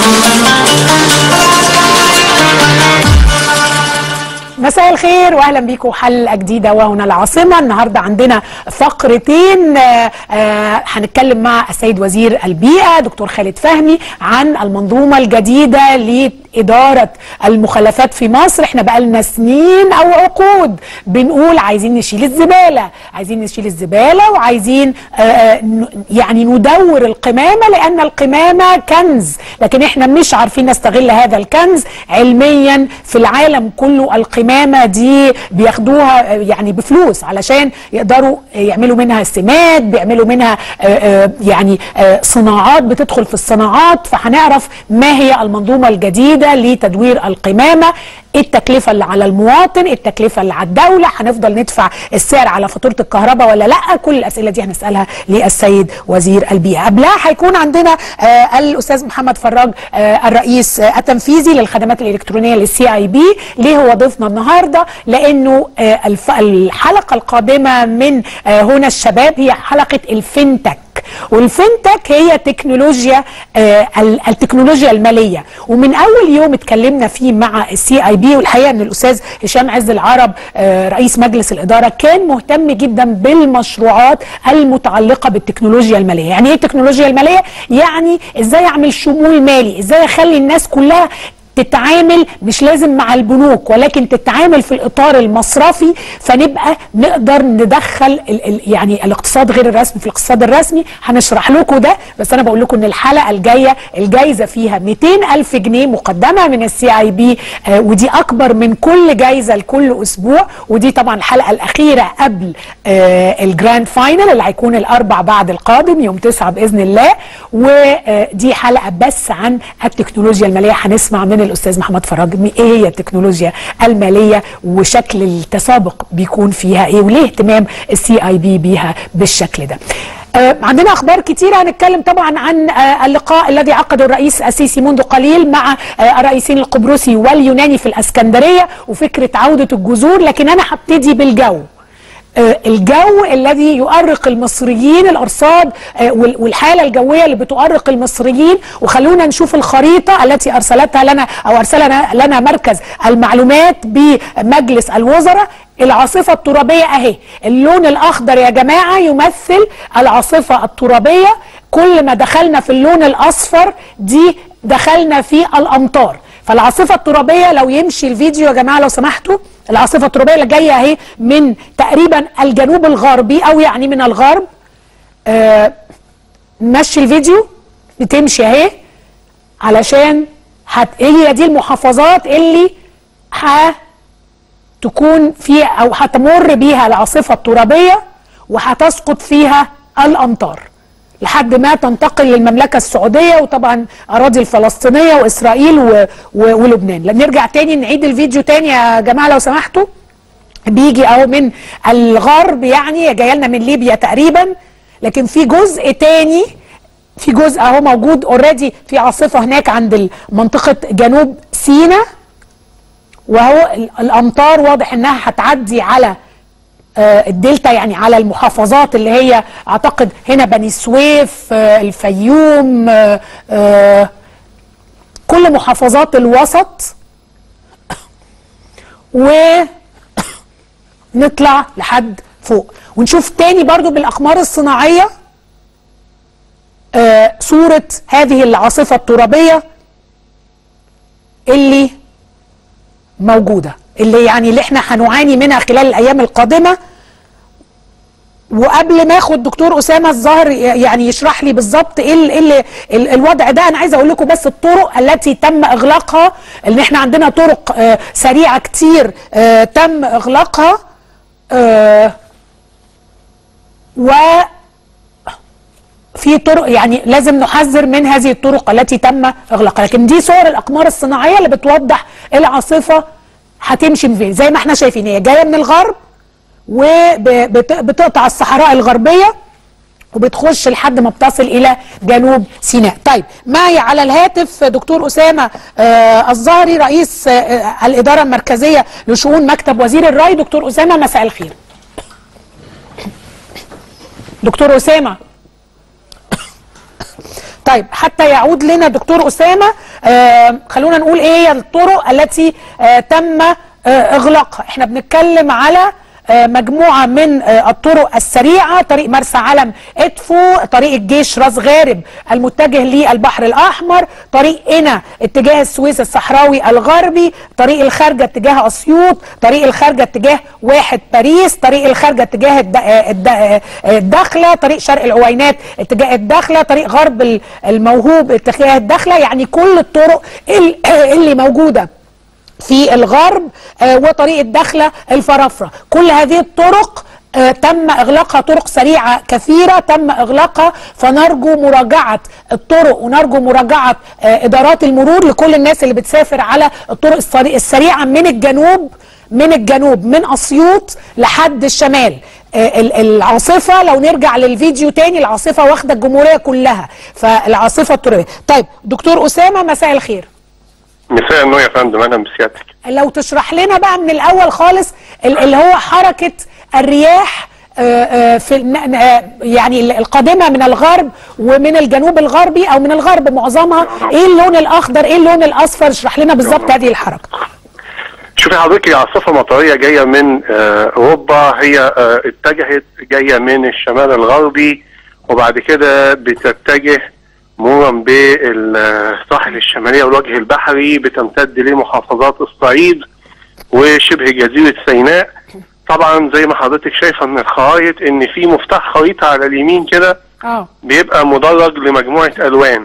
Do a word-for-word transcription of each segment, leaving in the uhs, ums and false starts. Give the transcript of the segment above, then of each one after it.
مساء الخير واهلا بيكم حلقه جديده وهنا العاصمه. النهارده عندنا فقرتين، آه آه هنتكلم مع السيد وزير البيئه دكتور خالد فهمي عن المنظومه الجديده لاداره المخلفات في مصر. احنا بقالنا سنين او عقود بنقول عايزين نشيل الزباله، عايزين نشيل الزباله وعايزين آه يعني ندور القمامه، لان القمامه كنز، لكن احنا مش عارفين نستغل هذا الكنز علميا. في العالم كله القمامه دي بياخدوها يعني بفلوس علشان يقدروا يعملوا منها سماد، بيعملوا منها يعني صناعات بتدخل في الصناعات. فهنعرف ما هي المنظومة الجديدة لتدوير القمامة، ايه التكلفة اللي على المواطن، ايه التكلفة اللي على الدولة، هنفضل ندفع السعر على فاتورة الكهرباء ولا لا؟ كل الأسئلة دي هنسألها للسيد وزير البيئة. قبلها هيكون عندنا آه الأستاذ محمد فراج آه الرئيس آه التنفيذي للخدمات الإلكترونية للسي اي بي. ليه هو ضيفنا النهاردة؟ لأنه آه الحلقة القادمة من آه هنا الشباب هي حلقة الفينتك، والفينتك هي تكنولوجيا آه التكنولوجيا الماليه. ومن اول يوم اتكلمنا فيه مع السي اي بي، والحقيقه ان الاستاذ هشام عز العرب آه رئيس مجلس الاداره كان مهتم جدا بالمشروعات المتعلقه بالتكنولوجيا الماليه. يعني ايه التكنولوجيا الماليه؟ يعني ازاي اعمل شمول مالي، ازاي اخلي الناس كلها تتعامل مش لازم مع البنوك ولكن تتعامل في الاطار المصرفي، فنبقى نقدر ندخل ال ال يعني الاقتصاد غير الرسمي في الاقتصاد الرسمي. هنشرح لكم ده، بس انا بقول لكم ان الحلقه الجايه الجايزه فيها مئتين ألف جنيه مقدمه من السي اي بي، آه ودي اكبر من كل جايزه لكل اسبوع، ودي طبعا الحلقه الاخيره قبل آه الجراند فاينل اللي هيكون الاربع بعد القادم يوم تسعة باذن الله. ودي حلقه بس عن التكنولوجيا الماليه. هنسمع من الاستاذ محمد فراج ايه هي التكنولوجيا الماليه وشكل التسابق بيكون فيها ايه، وليه اهتمام السي اي بي بيها بالشكل ده. آه عندنا اخبار كتيره. هنتكلم طبعا عن آه اللقاء الذي عقده الرئيس السيسي منذ قليل مع آه الرئيسين القبرصي واليوناني في الاسكندريه، وفكره عوده الجذور. لكن انا هبتدي بالجو، الجو الذي يؤرق المصريين، الارصاد والحاله الجويه اللي بتؤرق المصريين. وخلونا نشوف الخريطه التي ارسلتها لنا او ارسلنا لنا مركز المعلومات بمجلس الوزراء. العاصفه الترابيه اهي، اللون الاخضر يا جماعه يمثل العاصفه الترابيه. كل ما دخلنا في اللون الاصفر دي دخلنا في الامطار. فالعاصفه الترابيه لو يمشي الفيديو يا جماعه لو سمحتوا، العاصفه الترابيه اللي جايه اهي من تقريبا الجنوب الغربي او يعني من الغرب. آه نمشي الفيديو، بتمشي اهي علشان هت... هي دي المحافظات اللي هتكون فيها او هتمر بيها العاصفه الترابيه وهتسقط فيها الامطار لحد ما تنتقل للمملكة السعودية وطبعا أراضي الفلسطينية وإسرائيل و... و... ولبنان. نرجع تاني نعيد الفيديو تاني يا جماعة لو سمحتوا. بيجي أهو من الغرب، يعني جاي لنا من ليبيا تقريبا، لكن في جزء تاني، في جزء أهو موجود اوريدي في عاصفة هناك عند منطقة جنوب سيناء، وهو الأمطار واضح إنها هتعدي على آه الدلتا، يعني على المحافظات اللي هي اعتقد هنا بني سويف، آه الفيوم، آه آه كل محافظات الوسط، ونطلع لحد فوق ونشوف تاني برضو بالاقمار الصناعية آه صورة هذه العاصفة الترابية اللي موجودة، اللي يعني اللي احنا هنعاني منها خلال الايام القادمه. وقبل ما اخد دكتور اسامه الظاهر يعني يشرح لي بالظبط ايه ال ال الوضع ده، انا عايزه اقول لكم بس الطرق التي تم اغلاقها، ان احنا عندنا طرق آه سريعه كتير آه تم اغلاقها، آه و في طرق يعني لازم نحذر من هذه الطرق التي تم اغلاقها. لكن دي صور الاقمار الصناعيه اللي بتوضح العاصفه هتمشي من فين. زي ما احنا شايفين هي جايه من الغرب وبتقطع الصحراء الغربيه وبتخش لحد ما بتصل الى جنوب سيناء. طيب معي على الهاتف دكتور اسامه آه الظاهري رئيس آه الاداره المركزيه لشؤون مكتب وزير الري. دكتور اسامه مساء الخير. دكتور اسامه طيب حتى يعود لنا دكتور اسامه، آه خلونا نقول ايه هي الطرق التي آه تم آه اغلاقها. احنا بنتكلم على مجموعة من الطرق السريعة، طريق مرسى علم ادفو، طريق الجيش راس غارب المتجه للبحر الأحمر، طريق قنا اتجاه السويس الصحراوي الغربي، طريق الخارجة اتجاه أسيوط، طريق الخارجة اتجاه واحد باريس، طريق الخارجة اتجاه الداخلة، طريق شرق العوينات اتجاه الداخلة، طريق غرب الموهوب اتجاه الداخلة. يعني كل الطرق اللي موجودة في الغرب آه وطريق الداخله الفرافره، كل هذه الطرق آه تم اغلاقها، طرق سريعه كثيره تم اغلاقها، فنرجو مراجعه الطرق ونرجو مراجعه آه ادارات المرور لكل الناس اللي بتسافر على الطرق السريعه من الجنوب من الجنوب من اسيوط لحد الشمال. آه العاصفه لو نرجع للفيديو تاني، العاصفه واخده الجمهوريه كلها، فالعاصفه الطرقيه. طيب دكتور اسامه مساء الخير. مساء النور يا فندم، اهلا بسيادتك. لو تشرح لنا بقى من الاول خالص اللي هو حركه الرياح في يعني القادمه من الغرب ومن الجنوب الغربي او من الغرب معظمها، ايه اللون الاخضر ايه اللون الاصفر؟ اشرح لنا بالظبط هذه الحركه. شوفي حضرتك، هي عاصفه مطريه جايه من اوروبا، هي اتجهت جايه من الشمال الغربي وبعد كده بتتجه مرورا بالساحل الشماليه والوجه البحري، بتمتد لمحافظات الصعيد وشبه جزيره سيناء. طبعا زي ما حضرتك شايفه من الخرائط ان في مفتاح خريطه على اليمين كده اه بيبقى مدرج لمجموعه الوان،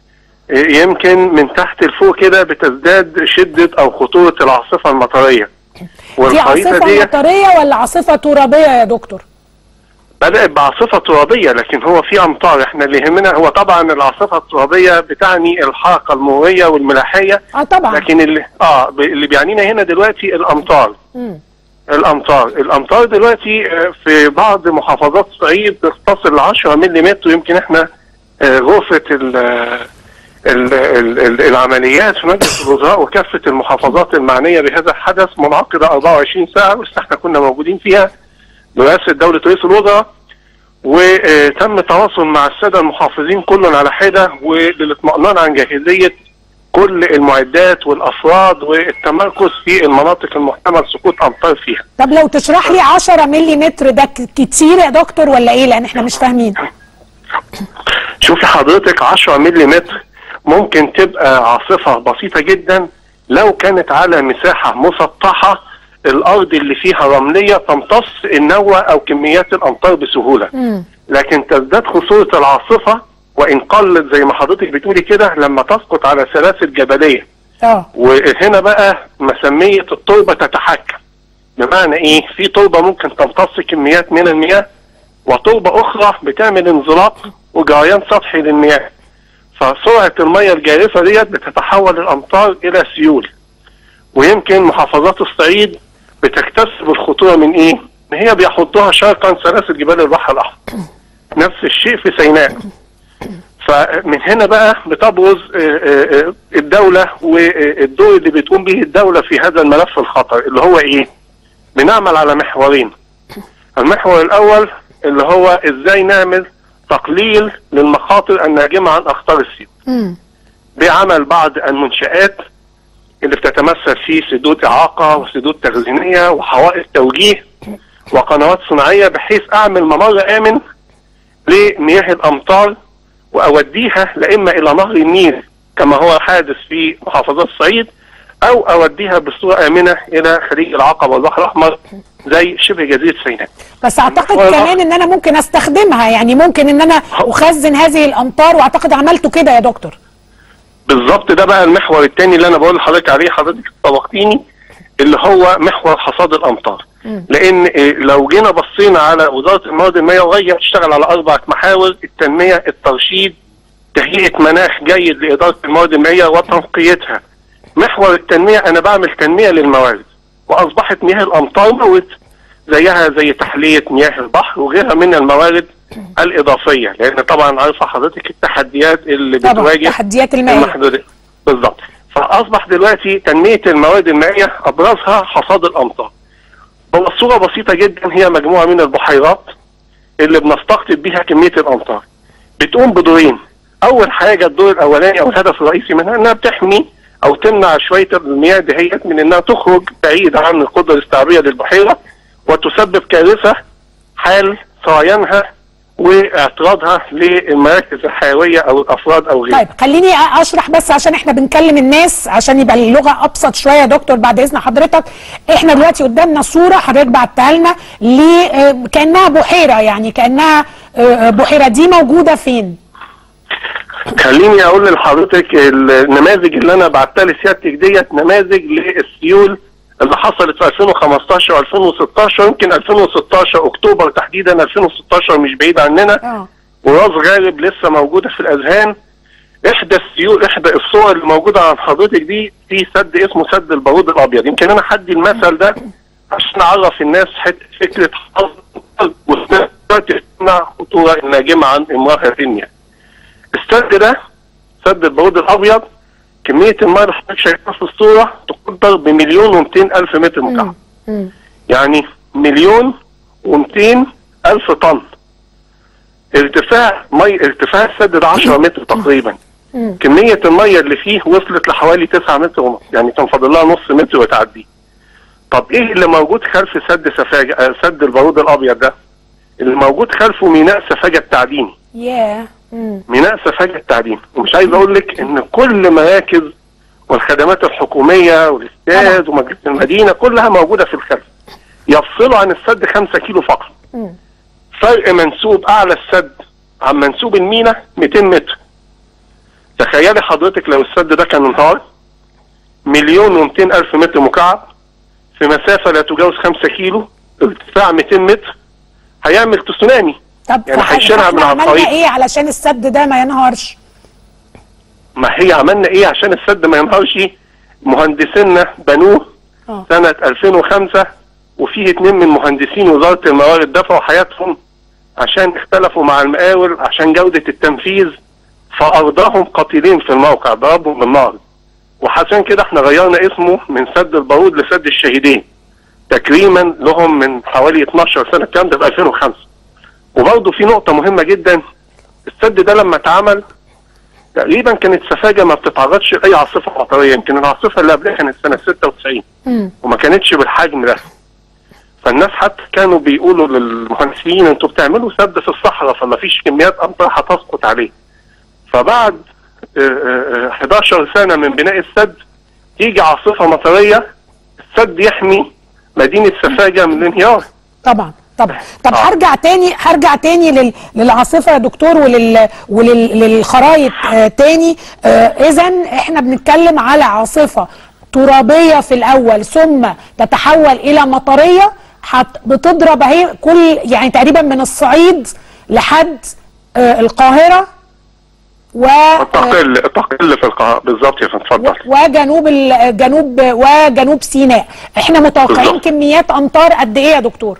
يمكن من تحت لفوق كده بتزداد شده او خطوره العاصفه المطريه. دي عاصفه مطريه ولا عاصفه ترابيه يا دكتور؟ بدأت بعاصفة ترابية، لكن هو في أمطار. احنا اللي يهمنا هو طبعا العاصفة الترابية بتعني الحركة المرورية والملاحية اه طبعا، لكن اللي اه اللي بيعنينا هنا دلوقتي الأمطار. مم. الأمطار الأمطار دلوقتي في بعض محافظات الصعيد تصل ل عشرة ملم. يمكن احنا غرفة ال ال ال العمليات في مجلس الوزراء وكافة المحافظات المعنية بهذا الحدث منعقدة أربعة وعشرين ساعة، بس احنا كنا موجودين فيها برئاسة دولة رئيس الوزراء، وتم التواصل مع السادة المحافظين كل على حدة وللاطمئنان عن جاهزية كل المعدات والأفراد والتمركز في المناطق المحتمل سقوط أمطار فيها. طب لو تشرح لي عشرة ملم ده كتير يا دكتور ولا إيه؟ لأن إحنا مش فاهمين. شوفي حضرتك، عشرة ملم ممكن تبقى عاصفة بسيطة جدا لو كانت على مساحة مسطحة الارض اللي فيها رمليه تمتص النوى او كميات الامطار بسهوله. مم. لكن تزداد خطوره العاصفه وان قلت زي ما حضرتك بتقولي كده لما تسقط على سلاسل جبليه. اه وهنا بقى مسميه التربه تتحكم. بمعنى ايه؟ في تربه ممكن تمتص كميات من المياه وتربه اخرى بتعمل انزلاق وجريان سطحي للمياه. فسرعه المياه الجارفه ديت بتتحول الامطار الى سيول. ويمكن محافظات الصعيد بتكتسب الخطوره من ايه؟ ان هي بيحطوها شرقا سلاسل جبال البحر الاحمر. نفس الشيء في سيناء. فمن هنا بقى بتبرز الدوله والدور اللي بتقوم به الدوله في هذا الملف الخطر اللي هو ايه؟ بنعمل على محورين. المحور الاول اللي هو ازاي نعمل تقليل للمخاطر الناجمه عن اخطار السيول. بعمل بعض المنشآت اللي بتتمثل في سدود إعاقة وسدود تخزينية وحوائط توجيه وقنوات صناعية، بحيث أعمل ممر آمن لمياه الأمطار وأوديها لإما إلى نهر النيل كما هو حادث في محافظات الصعيد، أو أوديها بصورة آمنة إلى خليج العقبة والبحر الأحمر زي شبه جزيرة سيناء. بس أعتقد كمان إن أنا ممكن أستخدمها، يعني ممكن إن أنا أخزن هذه الأمطار، وأعتقد عملته كده يا دكتور. بالظبط، ده بقى المحور الثاني اللي انا بقول لحضرتك عليه، حضرتك سبقتيني، اللي هو محور حصاد الامطار. م. لان لو جينا بصينا على وزاره الموارد المائيه وهي بتشتغل على اربع محاور: التنميه، الترشيد، تهيئه مناخ جيد لاداره الموارد المائيه وتنقيتها. محور التنميه انا بعمل تنميه للموارد، واصبحت مياه الامطار موارد زيها زي تحليه مياه البحر وغيرها من الموارد الإضافية، لأن طبعا عارفة حضرتك التحديات اللي بتواجه تحديات المائية بالظبط. فأصبح دلوقتي تنمية الموارد المائية أبرزها حصاد الأمطار. بصورة بسيطة جدا، هي مجموعة من البحيرات اللي بنستقطب بيها كمية الأمطار، بتقوم بدورين. اول حاجه الدور الاولاني او الهدف الرئيسي منها انها بتحمي او تمنع شويه المياه دهيت من انها تخرج بعيد عن القدره الاستيعابيه للبحيره وتسبب كارثه حال صيانها واعتراضها للمراكز الحيويه او الافراد او غيرها. طيب خليني اشرح بس عشان احنا بنكلم الناس عشان يبقى اللغه ابسط شويه يا دكتور بعد اذن حضرتك. احنا دلوقتي قدامنا صوره حضرتك بعتها لنا كانها بحيره، يعني كانها بحيره، دي موجوده فين؟ خليني اقول لحضرتك النماذج اللي انا بعتها لسيادتك ديت نماذج للسيول اللي حصلت في ألفين وخمستاشر وألفين وستاشر، يمكن ألفين وستاشر اكتوبر تحديدا، ألفين وستاشر مش بعيد عننا. اه وراس غارب لسه موجوده في الاذهان. احدى السيول احدى الصور اللي موجوده عند حضرتك دي في سد اسمه سد البارود الابيض. يمكن انا هدي المثل ده عشان اعرف الناس فكره حظ وتمنع خطوره الناجمه عن امراه الدنيا. السد ده سد البارود الابيض كميه الماء اللي حضرتك شايفها في الصوره تقدر بمليون ومئتين الف متر مكعب. يعني مليون ومئتين الف طن. ارتفاع مي ارتفاع السد ده عشرة متر تقريبا. مم. كميه الميه اللي فيه وصلت لحوالي تسعة متر ونص، يعني كان فاضل لها نص متر وتعدي. طب ايه اللي موجود خلف سد سفاجه سد البارود الابيض ده؟ اللي موجود خلفه ميناء سفاجه التعدين. ياه yeah. ميناء سفاجه التعدين، ومش عايز اقول لك ان كل مراكز والخدمات الحكوميه والاستاد ومجلس المدينه كلها موجوده في الخلف. يفصلوا عن السد خمسة كيلو فقط. مم. فرق منسوب اعلى السد عن منسوب الميناء مئتين متر. تخيلي حضرتك لو السد ده كان انهار مليون ومئتين الف متر مكعب في مسافه لا تجاوز خمسة كيلو، ارتفاع مئتين متر، هيعمل تسونامي. طب يعني هيشيلها من على الطريق. عملنا ايه علشان السد ده ما ينهارش؟ ما هي عملنا ايه عشان السد ما ينهارش؟ مهندسينا بنوه أوه. سنه ألفين وخمسة، وفيه اتنين من مهندسين وزاره الموارد دفعوا حياتهم عشان اختلفوا مع المقاول عشان جوده التنفيذ، فارضاهم قتيلين في الموقع ضربهم بالنار. وعشان كده احنا غيرنا اسمه من سد البارود لسد الشهيدين تكريما لهم من حوالي اتناشر سنه، الكلام ده في ألفين وخمسة. وبرضه في نقطة مهمة جدا، السد ده لما اتعمل تقريبا كانت سفاجة ما بتتعرضش لأي عاصفة مطرية، يمكن العاصفة اللي قبلها كانت سنة ستة وتسعين م. وما كانتش بالحجم ده. فالناس حتى كانوا بيقولوا للمهندسين انتوا بتعملوا سد في الصحراء فما فيش كميات أمطار هتسقط عليه. فبعد حداشر سنة من بناء السد تيجي عاصفة مطرية السد يحمي مدينة سفاجة من الانهيار. طبعا طبعا. طب آه. هرجع تاني هرجع تاني لل... للعاصفه يا دكتور ولل وللخرايط آه تاني. آه اذا احنا بنتكلم على عاصفه ترابيه في الاول ثم تتحول الى مطريه حت... بتضرب اهي كل يعني تقريبا من الصعيد لحد آه القاهره و تقل تقل في القاهره بالظبط يا فندم. اتفضل. وجنوب الجنوب وجنوب سيناء. احنا متوقعين بالزبط. كميات امطار قد ايه يا دكتور؟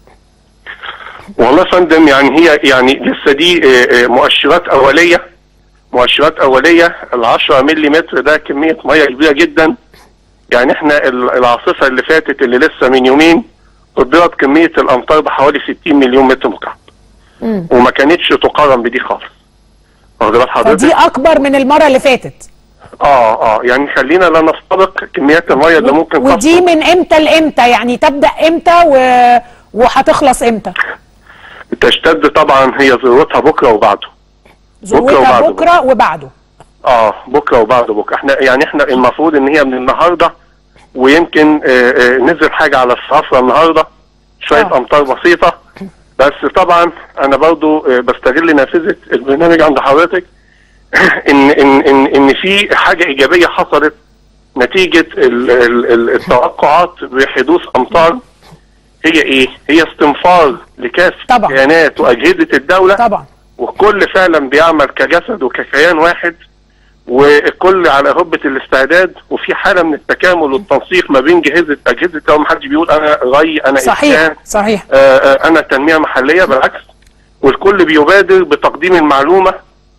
والله يا فندم يعني هي يعني لسه دي مؤشرات اوليه مؤشرات اوليه ال عشرة مللي متر ده كميه ميه كبيره جدا. يعني احنا العاصفه اللي فاتت اللي لسه من يومين قدرت كميه الامطار بحوالي ستين مليون متر مكعب. امم وما كانتش تقارن بدي خالص. واخد بال حضرتك؟ فدي اكبر من المره اللي فاتت. اه اه يعني خلينا لا نستبق كميات الميه اللي ممكن ودي تصل. من امتى لامتى؟ يعني تبدا امتى و... وهتخلص امتى؟ تشتد طبعا هي ذروتها بكره وبعده. ذروتها بكره, بكرة وبعده. اه بكره وبعده بكره. احنا يعني احنا المفروض ان هي من النهارده ويمكن آه آه نزل حاجه على الصفرة النهارده شويه آه. امطار بسيطه. بس طبعا انا برضو آه بستغل نافذه البرنامج عند حضرتك ان ان ان ان في حاجه ايجابيه حصلت نتيجه ال ال التوقعات بحدوث امطار. هي ايه؟ هي استنفار لكافة كيانات واجهزه الدوله طبعا، والكل فعلا بيعمل كجسد وككيان واحد، والكل على هبه الاستعداد، وفي حاله من التكامل والتنسيق ما بين جهزه اجهزه الدوله. ما حدش بيقول انا ري انا صحيح إسكان صحيح آآ آآ انا تنميه محليه، بالعكس، والكل بيبادر بتقديم المعلومه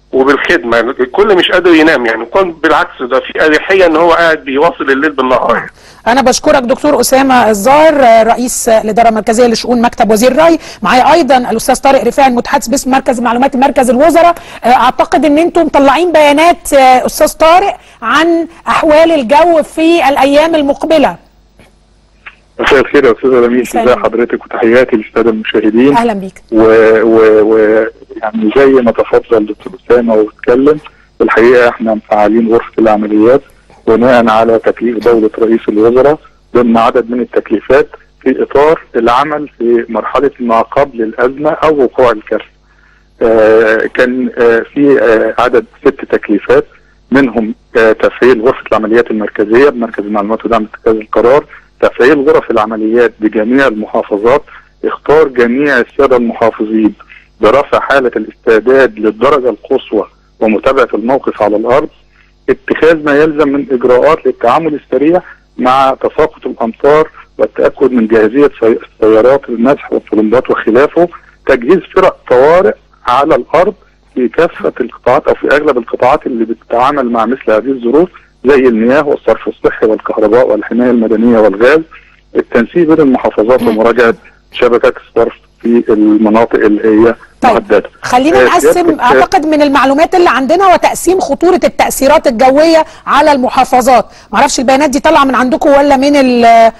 وبالخدمه. الكل مش قادر ينام يعني، كون بالعكس ده في اريحيه ان هو قاعد بيواصل الليل بالنهار يعني. انا بشكرك دكتور اسامه الزار، رئيس الاداره المركزيه لشؤون مكتب وزير الري. معايا ايضا الاستاذ طارق رفاعي المتحدث باسم مركز معلومات مركز الوزراء. اعتقد ان انتم مطلعين بيانات استاذ طارق عن احوال الجو في الايام المقبله. مساء الخير يا استاذه لميس، ازي حضرتك وتحياتي للساده المشاهدين. اهلا بيك. ويعني و... و... يعني زي ما تفضل دكتور اسامه واتكلم، الحقيقه احنا مفعلين غرفه العمليات بناء على تكليف دوله رئيس الوزراء ضمن عدد من التكليفات في اطار العمل في مرحله ما قبل الازمه او وقوع الكارثه. آه كان آه في آه عدد ست تكليفات، منهم آه تفعيل غرفه العمليات المركزيه بمركز المعلومات ودعم اتخاذ القرار، تفعيل غرف العمليات بجميع المحافظات، اختار جميع الساده المحافظين برفع حاله الاستعداد للدرجه القصوى ومتابعه الموقف على الارض، اتخاذ ما يلزم من اجراءات للتعامل السريع مع تساقط الامطار والتاكد من جاهزيه سيارات المسح والطلمبات وخلافه، تجهيز فرق طوارئ على الارض في كافه القطاعات او في اغلب القطاعات اللي بتتعامل مع مثل هذه الظروف زي المياه والصرف الصحي والكهرباء والحمايه المدنيه والغاز، التنسيق بين المحافظات ومراجعه شبكات الصرف في المناطق اللي هي طيب مهدده. خلينا نقسم اعتقد من المعلومات اللي عندنا وتقسيم خطوره التاثيرات الجويه على المحافظات. معرفش البيانات دي طالعه من عندكم ولا من ال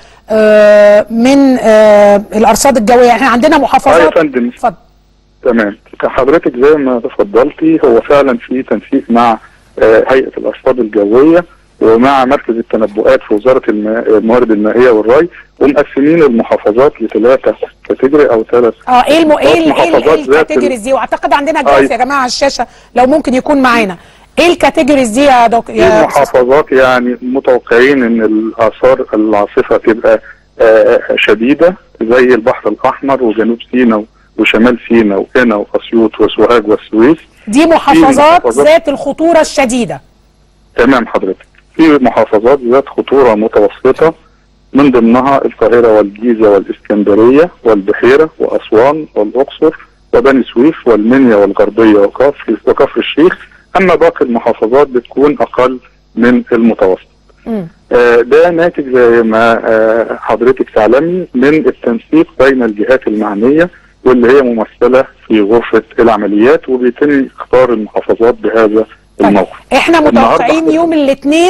آه من آه الارصاد الجويه. احنا عندنا محافظات. اه يا فندم اتفضل. تمام، حضرتك زي ما تفضلتي هو فعلا في تنسيق مع آه هيئه الارصاد الجويه ومع مركز التنبؤات في وزاره الموارد المائيه والري، ومقسمين المحافظات لثلاثه كاتيجوري او ثلاث اه ايه الم... ايه ايه الكاتيجوريز دي؟ واعتقد عندنا جراف يا جماعه على الشاشه لو ممكن يكون معانا. ايه الكاتيجوريز دي يا دكتور؟ يا المحافظات يعني متوقعين ان الاثار العاصفه تبقى آه شديده زي البحر الاحمر وجنوب سيناء وشمال سيناء وقنا واسيوط وسوهاج والسويس. دي محافظات ذات الخطوره الشديده. تمام حضرتك. في محافظات ذات خطوره متوسطه من ضمنها القاهره والجيزه والاسكندريه والبحيره واسوان والاقصر وبني سويف والمنيا والغربيه وكفر وكفر الشيخ، اما باقي المحافظات بتكون اقل من المتوسط. آه ده ناتج زي ما آه حضرتك تعلمي من التنسيق بين الجهات المعنيه واللي هي ممثله في غرفه العمليات، وبيتم اختار المحافظات بهذا طيب. الموقف. احنا متوقعين يوم الاثنين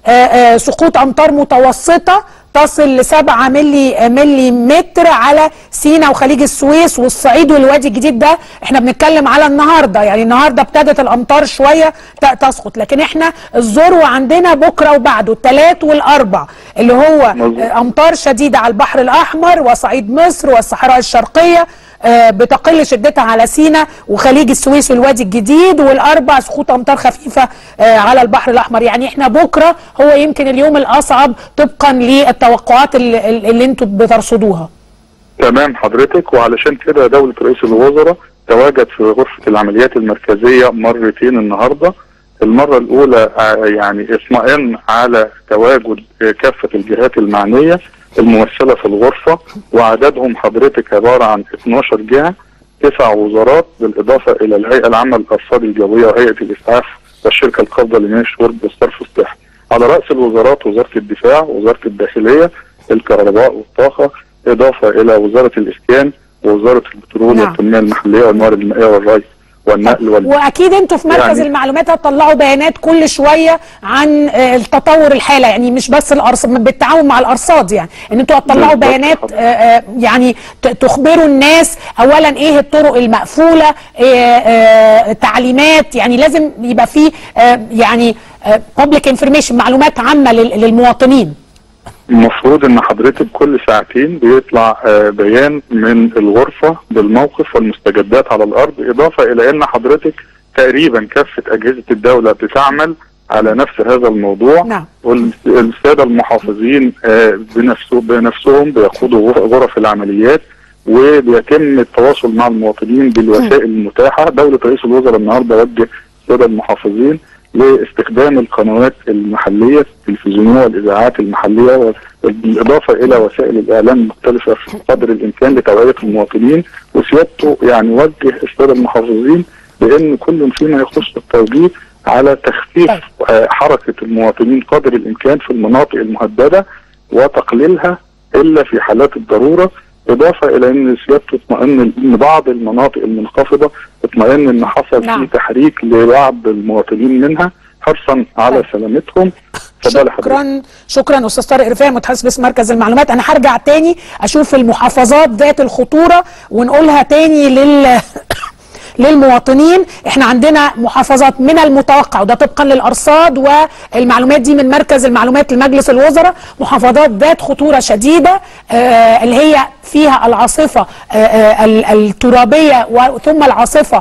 سقوط امطار متوسطه تصل لسبعة ملي ملي متر على سيناء وخليج السويس والصعيد والوادي الجديد. ده احنا بنتكلم على النهارده، يعني النهارده ابتدت الامطار شويه تسقط، لكن احنا الذروه عندنا بكره وبعده الثلاث والاربع اللي هو مزيد. امطار شديده على البحر الاحمر وصعيد مصر والصحراء الشرقيه، بتقل شدتها على سيناء وخليج السويس والوادي الجديد، والاربع سقوط امطار خفيفه على البحر الاحمر. يعني احنا بكره هو يمكن اليوم الاصعب طبقا للتوقعات اللي, اللي انتم بترصدوها. تمام حضرتك، وعلشان كده دوله رئيس الوزراء تواجد في غرفه العمليات المركزيه مرتين النهارده. المره الاولى يعني اطمئن على تواجد كافه الجهات المعنيه الممثله في الغرفه، وعددهم حضرتك عباره عن اثناشر جهه، تسع وزارات بالاضافه الى الهيئه العامه للارصاد الجويه وهيئه الاسعاف والشركه القابضه لمياه الشرب والصرف الصحي. على راس الوزارات وزاره الدفاع ووزاره الداخليه الكهرباء والطاقه، اضافه الى وزاره الاسكان ووزاره البترول نعم. والتنميه المحليه والموارد المائيه والري والنقل وال... واكيد انتوا في مركز يعني المعلومات هتطلعوا بيانات كل شويه عن التطور الحاله، يعني مش بس الارصاد بالتعاون مع الارصاد، يعني ان انتوا هتطلعوا بيانات يعني تخبروا الناس اولا ايه الطرق المقفوله، إيه تعليمات، يعني لازم يبقى في يعني بابليك انفورميشن، معلومات عامه للمواطنين. المفروض ان حضرتك كل ساعتين بيطلع بيان من الغرفة بالموقف والمستجدات على الارض، اضافة الى ان حضرتك تقريبا كافة اجهزة الدولة بتعمل على نفس هذا الموضوع. نعم. والسادة المحافظين بنفسه بنفسهم بيقودوا غرف العمليات وبيتم التواصل مع المواطنين بالوسائل المتاحة. دولة رئيس الوزراء النهارده وجه السادة المحافظين لاستخدام القنوات المحلية التلفزيونية والإذاعات المحلية، بالإضافة إلى وسائل الإعلام المختلفة قدر الإمكان لتوعية المواطنين. وسيادته يعني وجه السادة المحافظين لان كل فينا يخص التوجيه على تخفيف طيب. حركه المواطنين قدر الامكان في المناطق المهدده وتقليلها الا في حالات الضروره، اضافه الى ان سيادته اطمئن ان بعض المناطق المنخفضه اطمئن ان حصل نعم. في تحريك لبعض المواطنين منها حرصا على طيب. سلامتهم. شكرا شكرا استاذ طارق رفاعي متحدث باسم مركز المعلومات. انا هرجع تاني اشوف المحافظات ذات الخطوره ونقولها تاني لل للمواطنين. احنا عندنا محافظات من المتوقع، وده طبقا للارصاد والمعلومات دي من مركز المعلومات لمجلس الوزراء، محافظات ذات خطوره شديده آه اللي هي فيها العاصفه آه آه الترابيه ثم العاصفه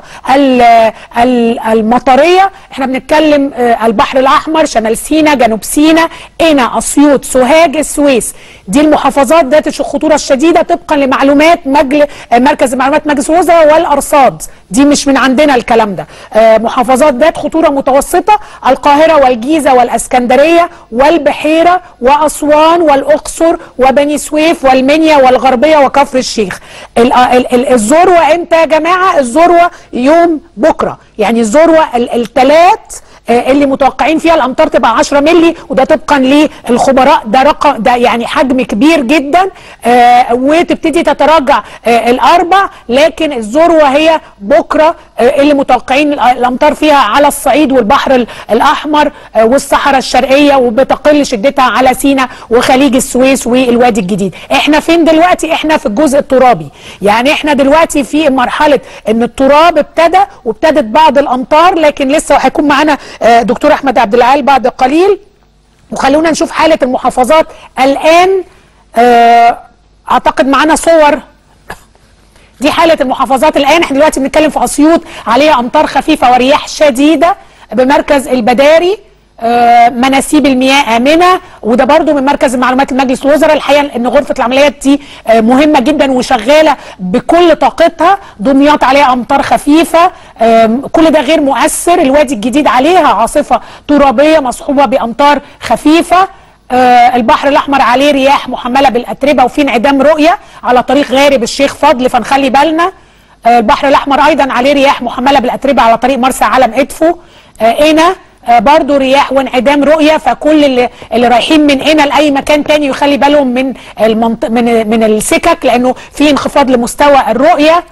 المطريه. احنا بنتكلم آه البحر الاحمر، شمال سيناء، جنوب سيناء، قنا، اسيوط، سوهاج، السويس. دي المحافظات ذات الخطوره الشديده طبقا لمعلومات مجل مركز المعلومات مجلس الوزراء والارصاد. دي مش من عندنا الكلام ده. آه محافظات ذات خطوره متوسطه: القاهره والجيزه والاسكندريه والبحيره واسوان والاقصر وبني سويف والمنيا والغربيه وكفر الشيخ. الذروه امتى يا جماعه؟ الذروه يوم بكره، يعني الذروه الثلاث اللي متوقعين فيها الامطار تبقى عشرة مللي، وده طبقا للخبراء ده رقم، ده يعني حجم كبير جدا. آه وتبتدي تتراجع آه الاربع، لكن الذروه هي بكره آه اللي متوقعين الامطار فيها على الصعيد والبحر الاحمر آه والصحراء الشرقيه، وبتقل شدتها على سيناء وخليج السويس والوادي الجديد. احنا فين دلوقتي؟ احنا في الجزء الترابي، يعني احنا دلوقتي في مرحله ان التراب ابتدى وابتدت بعض الامطار، لكن لسه هيكون معانا دكتور احمد عبد العال بعد قليل. وخلونا نشوف حاله المحافظات الان. اعتقد معانا صور. دي حاله المحافظات الان. احنا دلوقتي بنتكلم في اسيوط عليها امطار خفيفه ورياح شديده بمركز البداري. آه مناسيب المياه آمنة، وده برضو من مركز المعلومات لمجلس الوزراء. الحقيقة ان غرفة العمليات دي آه مهمة جدا وشغالة بكل طاقتها. دمياط عليها امطار خفيفة، آه كل ده غير مؤثر. الوادي الجديد عليها عاصفة ترابية مصحوبة بامطار خفيفة. آه البحر الاحمر عليه رياح محملة بالاتربة وفي انعدام رؤية على طريق غارب الشيخ فضل، فنخلي بالنا. آه البحر الاحمر ايضا عليه رياح محملة بالاتربة على طريق مرسى علم ادفو. قنا آه آه برضو رياح وانعدام رؤيه، فكل اللي, اللي رايحين من هنا لاي مكان تاني يخلي بالهم من المنط... من من السكك، لانه في انخفاض لمستوى الرؤيه.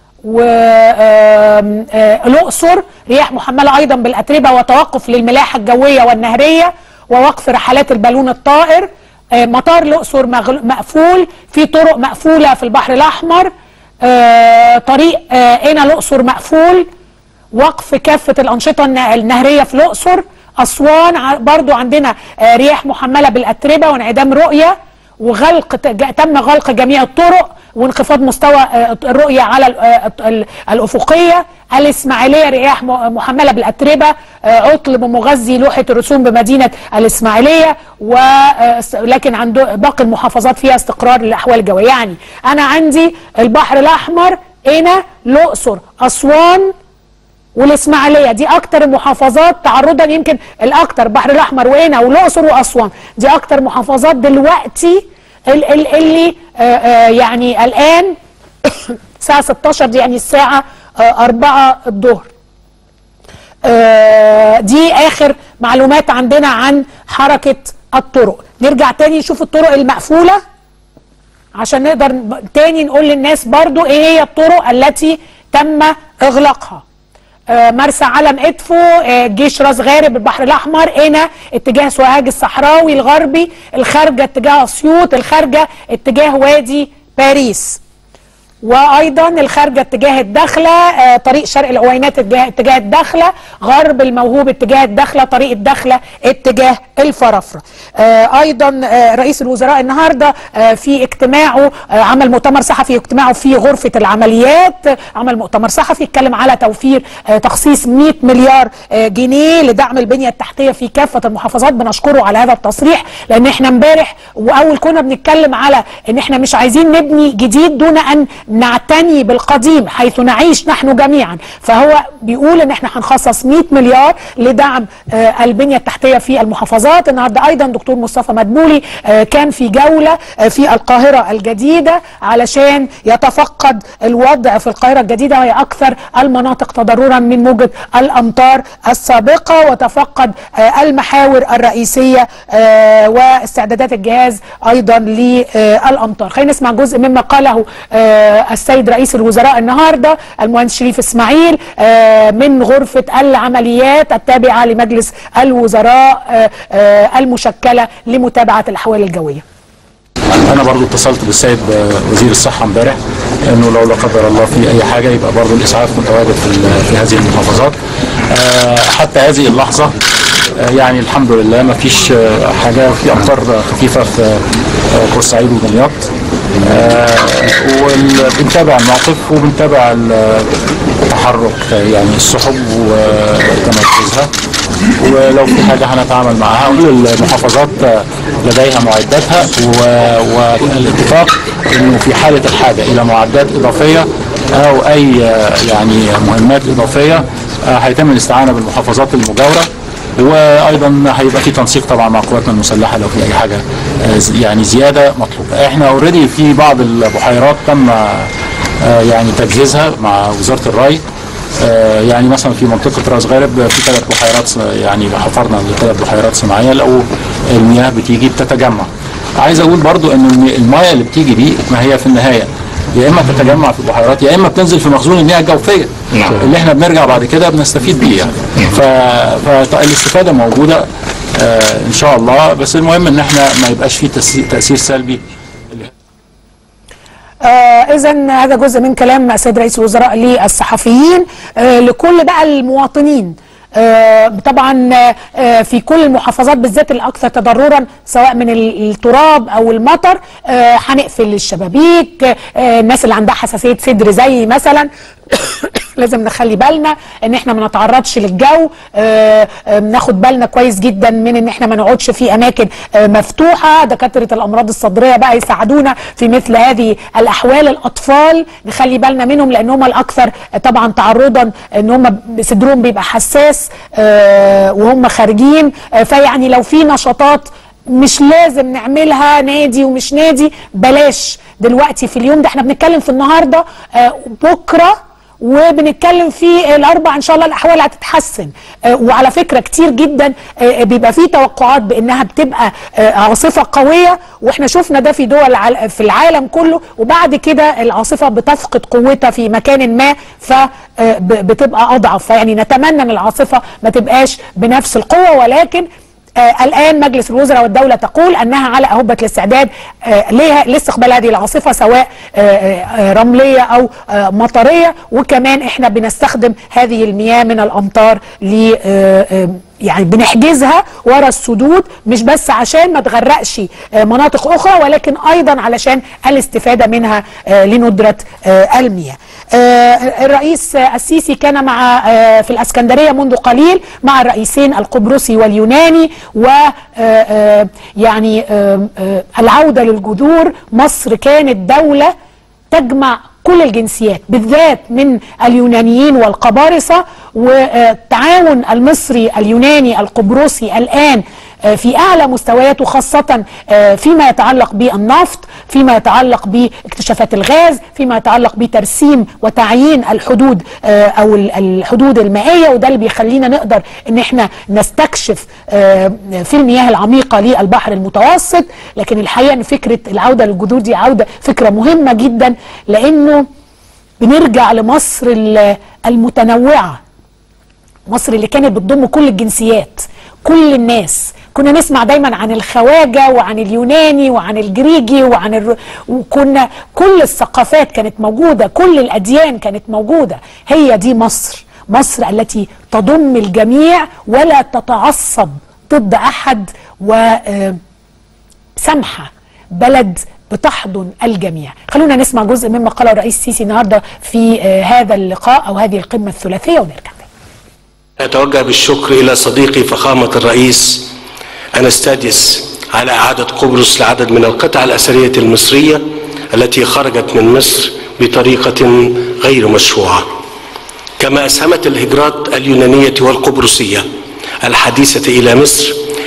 والاقصر رياح محمله ايضا بالاتربه وتوقف للملاحه الجويه والنهريه ووقف رحلات البالون الطائر. آه مطار الاقصر مغل... مقفول، في طرق مقفوله في البحر الاحمر. آه طريق قنا آه الاقصر مقفول، وقف كافة الأنشطة النهرية في الأقصر. أسوان برضو عندنا رياح محملة بالأتربة وانعدام رؤية، وغلق تم غلق جميع الطرق وانخفاض مستوى الرؤية على الأفقية. الإسماعيلية رياح محملة بالأتربة، عطل بمغذي لوحة الرسوم بمدينة الإسماعيلية، ولكن عند باقي المحافظات فيها استقرار للأحوال الجوية. يعني أنا عندي البحر الأحمر، قنا، الأقصر، أسوان والاسماعيليه. دي اكتر المحافظات تعرضا، يمكن الاكتر البحر الاحمر وقنا والاقصر واسوان. دي اكتر محافظات دلوقتي اللي آآ آآ يعني الان الساعه ستاشر دي، يعني الساعه أربعة الظهر. دي اخر معلومات عندنا عن حركه الطرق. نرجع تاني نشوف الطرق المقفوله عشان نقدر تاني نقول للناس برضو ايه هي الطرق التي تم اغلاقها. آه مرسى علم ادفو، آه جيش راس غارب البحر الاحمر، قنا اتجاه سوهاج الصحراوي الغربي، الخارجه اتجاه اسيوط، الخارجه اتجاه وادي باريس، وايضا الخارجه اتجاه الداخله، آه طريق شرق العوينات اتجاه, اتجاه الداخله، غرب الموهوب اتجاه الداخله، طريق الداخله اتجاه الفرافره. آه ايضا آه رئيس الوزراء النهارده آه في اجتماعه آه عمل مؤتمر صحفي، اجتماعه في غرفه العمليات، آه عمل مؤتمر صحفي اتكلم على توفير آه تخصيص مئة مليار آه جنيه لدعم البنيه التحتيه في كافه المحافظات. بنشكره على هذا التصريح، لان احنا امبارح واول كنا بنتكلم على ان احنا مش عايزين نبني جديد دون ان نعتني بالقديم حيث نعيش نحن جميعا. فهو بيقول ان احنا هنخصص مئة مليار لدعم آه البنيه التحتيه في المحافظات. المحافظات. النهارده ايضا دكتور مصطفى مدبولي كان في جوله في القاهره الجديده علشان يتفقد الوضع في القاهره الجديده، وهي اكثر المناطق تضررا من موجه الامطار السابقه، وتفقد المحاور الرئيسيه واستعدادات الجهاز ايضا للامطار. خلينا نسمع جزء مما قاله السيد رئيس الوزراء النهارده المهندس شريف اسماعيل من غرفه العمليات التابعه لمجلس الوزراء المشكله لمتابعه الاحوال الجويه. أنا برضو اتصلت بالسيد وزير الصحة امبارح إنه لو لا قدر الله في أي حاجة يبقى برضو الإسعاف متواجد في في هذه المحافظات. حتى هذه اللحظة يعني الحمد لله ما فيش حاجة، في أمطار خفيفة في بورسعيد ودمياط، وبنتابع الموقف وبنتابع التحرك يعني السحب وتمركزها، ولو في حاجة هنتعامل معها. كل المحافظات لديها معداتها، والاتفاق انه في حالة الحاجة الى معدات اضافية او اي يعني مهمات اضافية هيتم الاستعانة بالمحافظات المجاورة، وايضا هيبقى في تنسيق طبعا مع قواتنا المسلحة لو في اي حاجة يعني زيادة مطلوبة. احنا اوريدي في بعض البحيرات تم يعني تجهيزها مع وزارة الري، يعني مثلا في منطقة راس غارب في ثلاث بحيرات، يعني حفرنا لثلاث بحيرات صناعية لو المياه بتيجي بتتجمع. عايز اقول برضو ان المياه اللي بتيجي دي ما هي في النهاية يا اما تتجمع في البحيرات يا اما بتنزل في مخزون المياه الجوفية اللي احنا بنرجع بعد كده بنستفيد بيه يعني. فالاستفادة موجودة ان شاء الله، بس المهم ان احنا ما يبقاش فيه تأثير سلبي. آه إذن هذا جزء من كلام السيد رئيس الوزراء للصحفيين. آه لكل بقى المواطنين، آه طبعا آه في كل المحافظات بالذات الأكثر تضررا سواء من التراب أو المطر، آه هنقفل الشبابيك. آه الناس اللي عندها حساسية صدر زي مثلا لازم نخلي بالنا ان احنا ما نتعرضش للجو، آه آه ناخد بالنا كويس جدا من ان احنا ما نقعدش في اماكن آه مفتوحه. دكاتره الامراض الصدريه بقى يساعدونا في مثل هذه الاحوال. الاطفال نخلي بالنا منهم لان هم الاكثر طبعا تعرضا، ان هم صدرهم بيبقى حساس آه وهم خارجين. آه فيعني لو في نشاطات مش لازم نعملها، نادي ومش نادي بلاش دلوقتي في اليوم ده. احنا بنتكلم في النهارده، آه بكره وبنتكلم في الاربع ان شاء الله الاحوال هتتحسن. آه وعلى فكره كتير جدا آه بيبقى في توقعات بانها بتبقى آه عاصفه قويه، واحنا شفنا ده في دول في العالم كله، وبعد كده العاصفه بتفقد قوتها في مكان ما فبتبقى اضعف. فيعني نتمنى ان العاصفه ما تبقاش بنفس القوه، ولكن آه الآن مجلس الوزراء والدولة تقول أنها على أهبة الاستعداد آه لاستقبال هذه العاصفة سواء آه آه رملية أو آه مطرية، وكمان إحنا بنستخدم هذه المياه من الأمطار ل آه آه يعني بنحجزها ورا السدود، مش بس عشان ما تغرقش مناطق اخرى ولكن ايضا علشان الاستفاده منها لندره المياه. الرئيس السيسي كان مع في الاسكندريه منذ قليل مع الرئيسين القبرصي واليوناني، و يعني العوده للجذور. مصر كانت دوله تجمع كل الجنسيات بالذات من اليونانيين والقبارصة، والتعاون المصري اليوناني القبرصي الآن في أعلى مستوياته، خاصة فيما يتعلق بالنفط، فيما يتعلق باكتشافات الغاز، فيما يتعلق بترسيم وتعيين الحدود أو الحدود المائية. وده اللي بيخلينا نقدر إن احنا نستكشف في المياه العميقة للبحر المتوسط. لكن الحقيقة إن فكرة العودة للجذور دي عودة فكرة مهمة جدا، لأنه بنرجع لمصر المتنوعة، مصر اللي كانت بتضم كل الجنسيات كل الناس. كنا نسمع دايما عن الخواجة وعن اليوناني وعن الجريجي وعن الر... وكنا كل الثقافات كانت موجودة، كل الأديان كانت موجودة. هي دي مصر، مصر التي تضم الجميع ولا تتعصب ضد أحد، وسمحة بلد بتحضن الجميع. خلونا نسمع جزء مما قاله الرئيس السيسي النهارده في هذا اللقاء أو هذه القمة الثلاثية ونرجع. أتوجه بالشكر إلى صديقي فخامة الرئيس أنستاديس على إعادة قبرص لعدد من القطع الأثرية المصرية التي خرجت من مصر بطريقة غير مشروعة، كما أسهمت الهجرات اليونانية والقبرصية الحديثة إلى مصر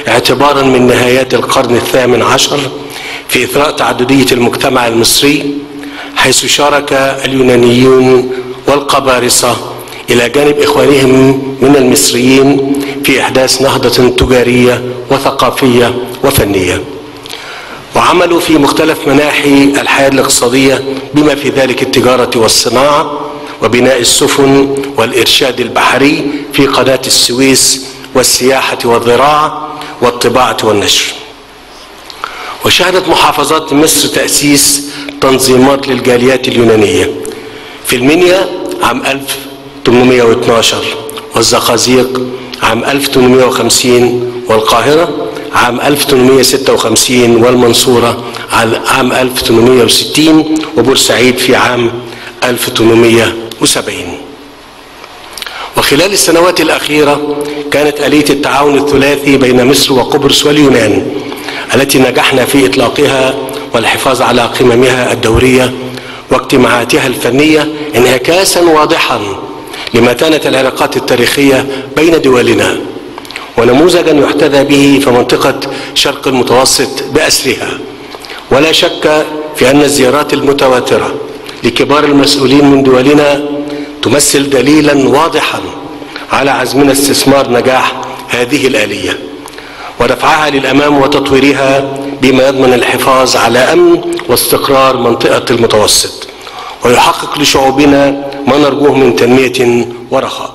اعتبارا من نهايات القرن الثامن عشر في إثراء تعددية المجتمع المصري، حيث شارك اليونانيون والقبارصة إلى جانب إخوانهم من المصريين في إحداث نهضة تجارية وثقافية وفنية، وعملوا في مختلف مناحي الحياة الاقتصادية بما في ذلك التجارة والصناعة وبناء السفن والإرشاد البحري في قناة السويس والسياحة والزراعة والطباعة والنشر. وشهدت محافظات مصر تأسيس تنظيمات للجاليات اليونانية في المنيا عام ألف وثمانمائة واثني عشر، والزقازيق عام ألف وثمانمائة وخمسين، والقاهرة عام ألف وثمانمائة وستة وخمسين، والمنصورة عام ألف وثمانمائة وستين، وبورسعيد في عام ألف وثمانمائة وسبعين. وخلال السنوات الأخيرة كانت آلية التعاون الثلاثي بين مصر وقبرص واليونان التي نجحنا في إطلاقها والحفاظ على قممها الدورية واجتماعاتها الفنية انعكاسا واضحا لمتانة العلاقات التاريخية بين دولنا، ونموذجا يحتذى به في منطقة شرق المتوسط بأسرها. ولا شك في أن الزيارات المتواترة لكبار المسؤولين من دولنا تمثل دليلا واضحا على عزمنا استثمار نجاح هذه الآلية ورفعها للأمام وتطويرها بما يضمن الحفاظ على أمن واستقرار منطقة المتوسط ويحقق لشعوبنا ما نرجوه من تنمية ورخاء.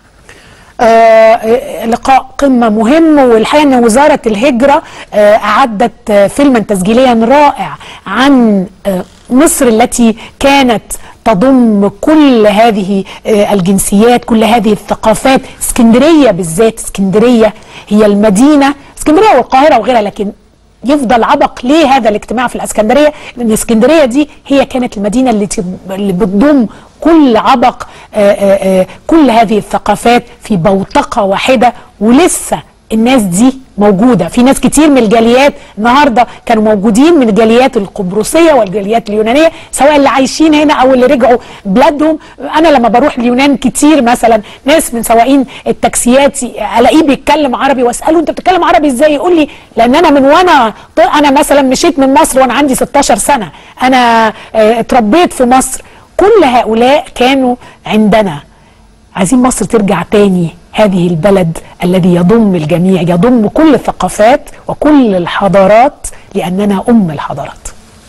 آه لقاء قمة مهم، والحقيقة أن وزارة الهجرة آه أعدت آه فيلما تسجيليا رائع عن آه مصر التي كانت تضم كل هذه آه الجنسيات، كل هذه الثقافات. اسكندرية بالذات، اسكندرية هي المدينة، اسكندرية والقاهرة وغيرها، لكن يفضل عبق ليه هذا الاجتماع في الاسكندريه؟ لان اسكندريه دي هي كانت المدينه اللي اللي بتضم كل عبق آآ آآ كل هذه الثقافات في بوتقه واحده، ولسه الناس دي موجوده. في ناس كتير من الجاليات النهارده كانوا موجودين من الجاليات القبرصيه والجاليات اليونانيه، سواء اللي عايشين هنا او اللي رجعوا بلادهم. انا لما بروح اليونان كتير مثلا ناس من سواقين التاكسيات الاقيه بيتكلم عربي واساله انت بتتكلم عربي ازاي؟ يقول لي لان انا من وانا انا مثلا مشيت من مصر وانا عندي ستاشر سنه، انا اتربيت في مصر. كل هؤلاء كانوا عندنا. عايزين مصر ترجع تاني هذه البلد الذي يضم الجميع، يضم كل الثقافات وكل الحضارات، لأننا أم الحضارات.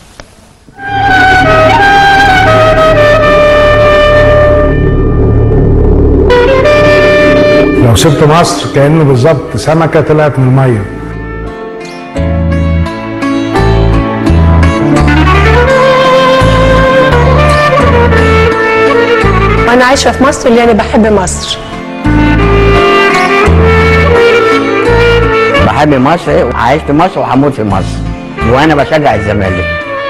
لو سبت مصر كأنه بالظبط سمكة طلعت من المية. أنا عايشة في مصر لأني بحب مصر. بحب مصر، عايش في مصر وهموت في مصر، وأنا بشجع الزمالك.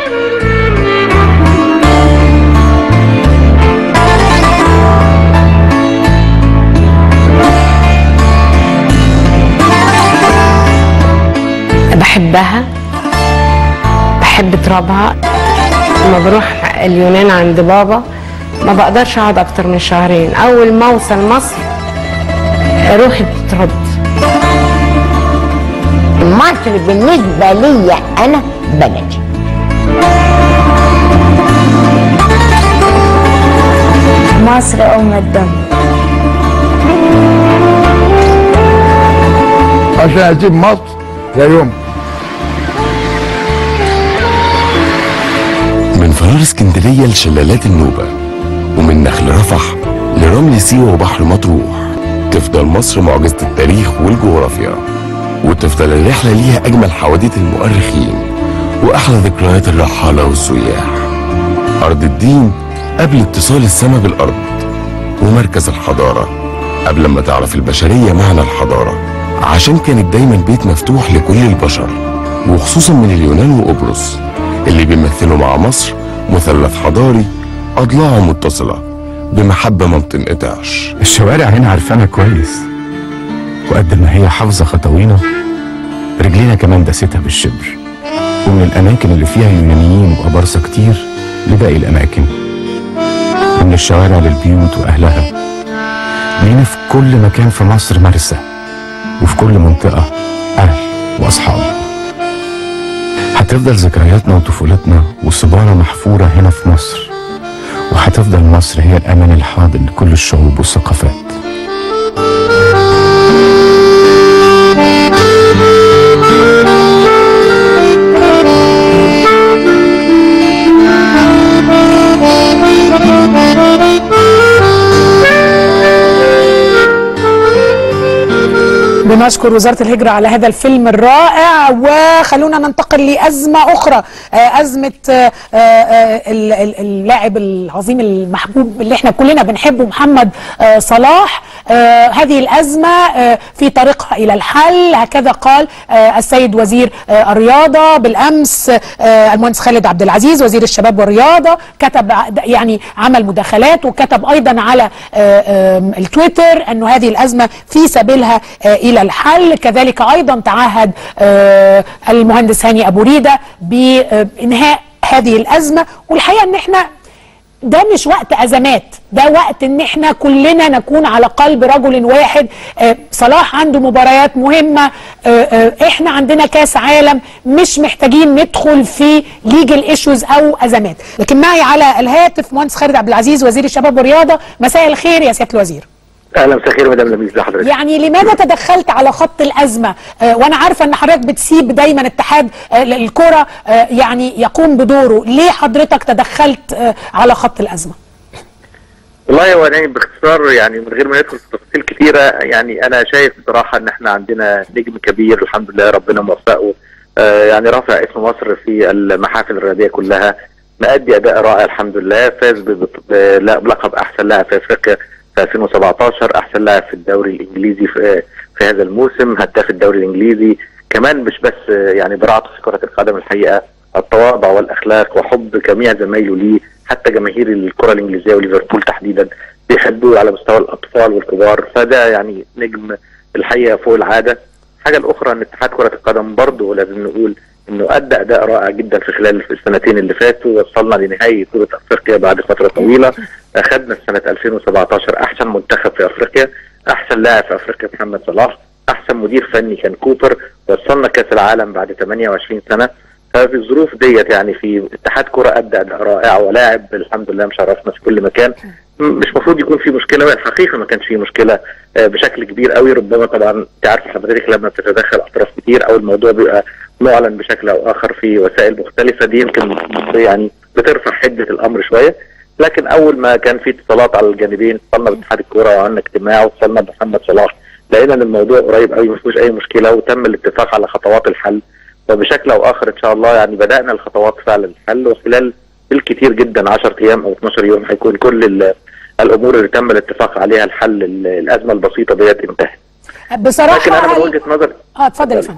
بحبها، بحب ترابها. لما بروح اليونان عند بابا ما بقدرش اقعد اكتر من شهرين. اول ما اوصل مصر روحي بتترد. مصر بالنسبه لي انا بلدي. مصر ام الدم. عشان اسيب مصر يا يوم. من فرار اسكندريه لشلالات النوبه، ومن نخل رفح لرمل سيوة وبحر مطروح، تفضل مصر معجزة التاريخ والجغرافيا، وتفضل الرحلة ليها أجمل حواديت المؤرخين وأحلى ذكريات الرحالة والسياح. أرض الدين قبل اتصال السماء بالأرض، ومركز الحضارة قبل ما تعرف البشرية معنى الحضارة، عشان كانت دايما بيت مفتوح لكل البشر، وخصوصا من اليونان وقبرص اللي بيمثلوا مع مصر مثلث حضاري أضلاعه متصلة بمحبة ما بتنقطعش. الشوارع هنا عارفانا كويس، وقد ما هي حافظة خطوينا رجلينا كمان داستها بالشبر. ومن الأماكن اللي فيها يونانيين وقبارصة كتير لباقي الأماكن، ومن الشوارع للبيوت وأهلها، لينا في كل مكان في مصر مرسى، وفي كل منطقة أهل. أصحاب. هتفضل ذكرياتنا وطفولتنا وصبانا محفورة هنا في مصر، وهتفضل مصر هي الأمان الحاضن لكل الشعوب والثقافات. بنشكر وزارة الهجرة على هذا الفيلم الرائع، وخلونا ننتقل لأزمة أخرى، أزمة اللاعب العظيم المحبوب اللي احنا كلنا بنحبه محمد صلاح. هذه الأزمة في طريقها إلى الحل، هكذا قال السيد وزير الرياضة بالأمس. المهندس خالد عبد العزيز وزير الشباب والرياضة كتب، يعني عمل مداخلات، وكتب أيضا على التويتر أنه هذه الأزمة في سبيلها إلى الحل. كذلك أيضا تعهد المهندس هاني أبو ريدة بإنهاء هذه الأزمة. والحقيقة أن احنا ده مش وقت أزمات، ده وقت ان احنا كلنا نكون على قلب رجل واحد. آه صلاح عنده مباريات مهمة، آه آه احنا عندنا كاس عالم، مش محتاجين ندخل في ليجل ايشوز او ازمات. لكن معي على الهاتف مهندس خالد عبد العزيز وزير الشباب والرياضة. مساء الخير يا سيادة الوزير. اهلا مساء الخير مدام لميس لحضرتك. يعني لماذا تدخلت على خط الازمه؟ آه وانا عارفه ان حضرتك بتسيب دايما اتحاد آه الكره آه يعني يقوم بدوره، ليه حضرتك تدخلت آه على خط الازمه؟ والله هو يعني باختصار، يعني من غير ما ندخل في تفاصيل كثيره، يعني انا شايف بصراحه ان احنا عندنا نجم كبير الحمد لله ربنا موفقه، آه يعني رافع اسم مصر في المحافل الرياضيه كلها، مأدي اداء رائع الحمد لله، فاز بلقب احسن لاعب في افريقيا في ألفين وسبعتاشر، احسن لاعب في الدوري الانجليزي في, في هذا الموسم، هداف الدوري الانجليزي، كمان مش بس يعني براعته في كرة القدم، الحقيقة التواضع والاخلاق وحب جميع زمايله ليه، حتى جماهير الكرة الانجليزية وليفربول تحديدا بيحبوه على مستوى الاطفال والكبار، فده يعني نجم الحقيقة فوق العادة. الحاجة الاخرى ان اتحاد كرة القدم برضه لازم نقول انه ادى اداء رائع جدا في خلال السنتين اللي فاتوا، وصلنا لنهائي بطولة افريقيا بعد فترة طويلة، اخذنا في سنة ألفين وسبعتاشر احسن منتخب في افريقيا، احسن لاعب في افريقيا محمد صلاح، احسن مدير فني كان كوبر، وصلنا كاس العالم بعد ثمانية وعشرين سنة. ففي الظروف ديت يعني في اتحاد كرة ادى اداء رائع، ولاعب الحمد لله مشرفنا في كل مكان، مش مفروض يكون في مشكلة، والحقيقة ما كانش في مشكلة بشكل كبير قوي. ربما طبعا انت عارف حضرتك لما بتتدخل اطراف كتير او الموضوع بيبقى معلن بشكل او اخر في وسائل مختلفة، دي يمكن يعني بترفع حدة الامر شوية، لكن اول ما كان في اتصالات على الجانبين اتصلنا باتحاد الكوره وعملنا اجتماع واتصلنا بمحمد صلاح، لقينا ان الموضوع قريب قوي ما فيهوش اي مشكله، وتم الاتفاق على خطوات الحل، وبشكل او اخر ان شاء الله يعني بدانا الخطوات فعلا الحل، وخلال بالكثير جدا عشرة ايام او اتناشر يوم هيكون كل الامور اللي تم الاتفاق عليها الحل الازمه البسيطه ديت انتهت. بصراحه لكن انا من وجهه نظري اه اتفضل يا فندم.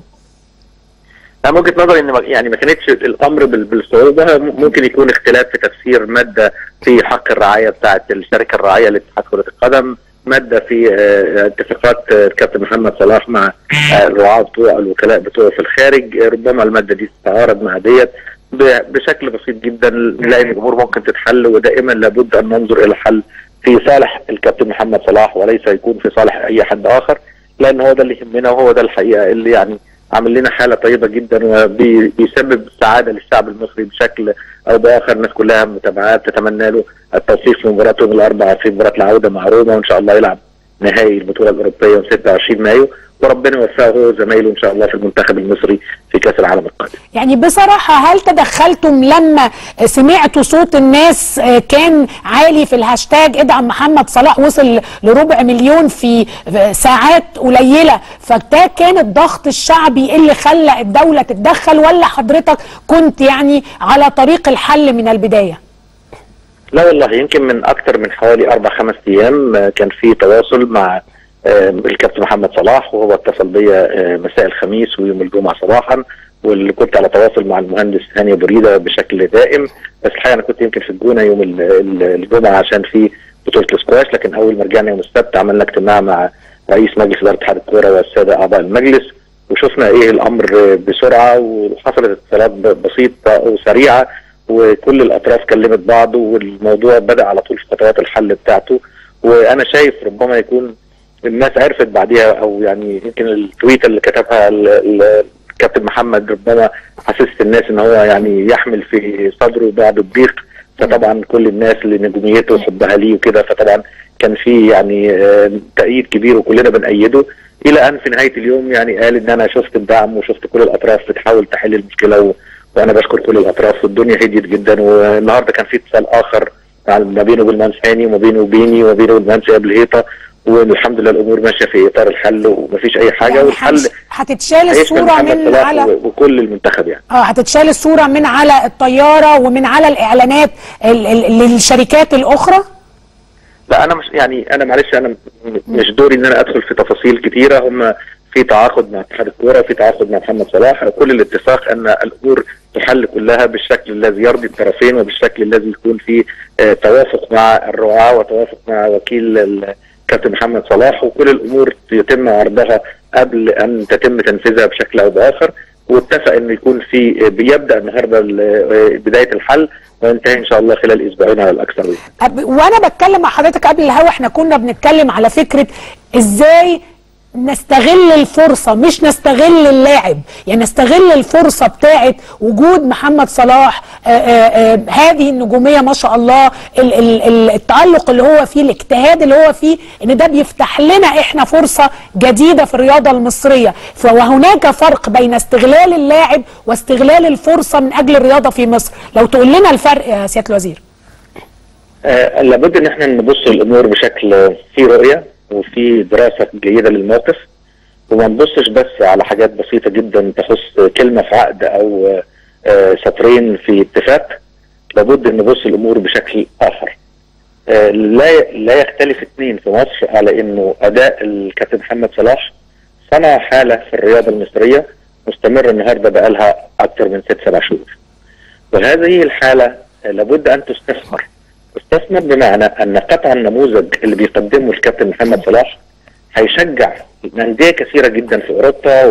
أنا من وجهة نظري إن يعني ما كانتش الأمر بالصعوبة، ممكن يكون اختلاف في تفسير مادة في حق الرعاية بتاعة الشركة الراعية لاتحاد كرة القدم، مادة في اتفاقات الكابتن محمد صلاح مع الرعاة بتوع الوكلاء بتوعه في الخارج، ربما المادة دي تتعارض مع ديت بشكل بسيط جدا، نلاقي إن الأمور ممكن تتحل، ودائما لابد أن ننظر إلى حل في صالح الكابتن محمد صلاح وليس يكون في صالح أي حد آخر، لأن هو ده اللي يهمنا، وهو ده الحقيقة اللي يعني عامل لنا حاله طيبه جدا وبيسبب سعاده للشعب المصري بشكل او باخر. الناس كلها متابعات تتمنى له التوفيق في مباراتهم الاربعاء في مباراه العوده مع روما، وان شاء الله يلعب نهائي البطوله الاوروبيه يوم ستة وعشرين مايو، وربنا يوفقه هو وزمايله ان شاء الله في المنتخب المصري في كاس العالم القادم. يعني بصراحه هل تدخلتم لما سمعتوا صوت الناس كان عالي في الهاشتاج ادعم محمد صلاح، وصل لربع مليون في ساعات قليله، فده كان الضغط الشعبي اللي خلى الدوله تتدخل، ولا حضرتك كنت يعني على طريق الحل من البدايه؟ لا والله يمكن من اكثر من حوالي اربع خمس ايام كان في تواصل مع الكابتن محمد صلاح، وهو اتصل بيا مساء الخميس ويوم الجمعه صباحا، واللي كنت على تواصل مع المهندس هاني أبو ريدة بشكل دائم، بس الحقيقه انا كنت يمكن في الجونه يوم الجمعه عشان في بطوله السكواش، لكن اول ما رجعنا يوم السبت عملنا اجتماع مع رئيس مجلس اداره اتحاد الكوره والساده اعضاء المجلس، وشفنا ايه الامر بسرعه، وحصلت اتصالات بسيطه وسريعه، وكل الاطراف كلمت بعض، والموضوع بدا على طول في خطوات الحل بتاعته. وانا شايف ربما يكون الناس عرفت بعديها، او يعني يمكن التويته اللي كتبها كابتن محمد ربما حسست الناس ان هو يعني يحمل في صدره بعض الضيق، فطبعا كل الناس اللي نجوميته وحبها ليه وكده، فطبعا كان في يعني تأييد كبير وكلنا بنأيده، الى ان في نهايه اليوم يعني قال ان انا شفت الدعم وشفت كل الاطراف بتحاول تحل المشكله، و... وانا بشكر كل الاطراف والدنيا هديت جدا. والنهارده كان في اتصال اخر ما بينه وبين المهندس هاني وما بينه وبيني وما بينه وبين المهندس ايهاب الهيطه، والحمد لله الامور ماشيه في اطار الحل ومفيش اي حاجه. يعني والحل هتتشال الصوره من على وكل المنتخب يعني اه هتتشال الصوره من على الطياره ومن على الاعلانات للشركات الاخرى. لا انا مش يعني انا معلش انا مش دوري ان انا ادخل في تفاصيل كتيره. هم في تعاقد مع اتحاد الكوره، في تعاقد مع محمد صلاح، كل الاتفاق ان الامور تحل كلها بالشكل الذي يرضي الطرفين وبالشكل الذي يكون فيه آه توافق مع الرعاه وتوافق مع وكيل الكابتن محمد صلاح، وكل الامور يتم عرضها قبل ان تتم تنفيذها بشكل او باخر. واتفق انه يكون في بيبدا النهارده بدايه الحل وينتهي ان شاء الله خلال اسبوعين على الاكثر. وانا بتكلم مع حضرتك قبل الهوا احنا كنا بنتكلم على فكره ازاي نستغل الفرصه، مش نستغل اللاعب، يعني نستغل الفرصه بتاعه وجود محمد صلاح، آآ آآ هذه النجوميه ما شاء الله، ال ال التالق اللي هو فيه، الاجتهاد اللي هو فيه، ان ده بيفتح لنا احنا فرصه جديده في الرياضه المصريه. وهناك فرق بين استغلال اللاعب واستغلال الفرصه من اجل الرياضه في مصر. لو تقول لنا الفرق يا سياده الوزير. آه لابد ان احنا نبص الامور بشكل في رؤيه وفي دراسه جيده للموقف، وما نبصش بس على حاجات بسيطه جدا تخص كلمه في عقد او آه سطرين في اتفاق. لابد ان نبص الامور بشكل اخر. آه لا لا يختلف اثنين في مصر على انه اداء الكابتن محمد صلاح صنع حاله في الرياضه المصريه مستمره النهارده بقى لها اكثر من ست سبع شهور. وهذه الحاله لابد ان تستثمر. استثمر بمعنى ان قطع النموذج اللي بيقدمه الكابتن محمد صلاح هيشجع انديه كثيره جدا في اوروبا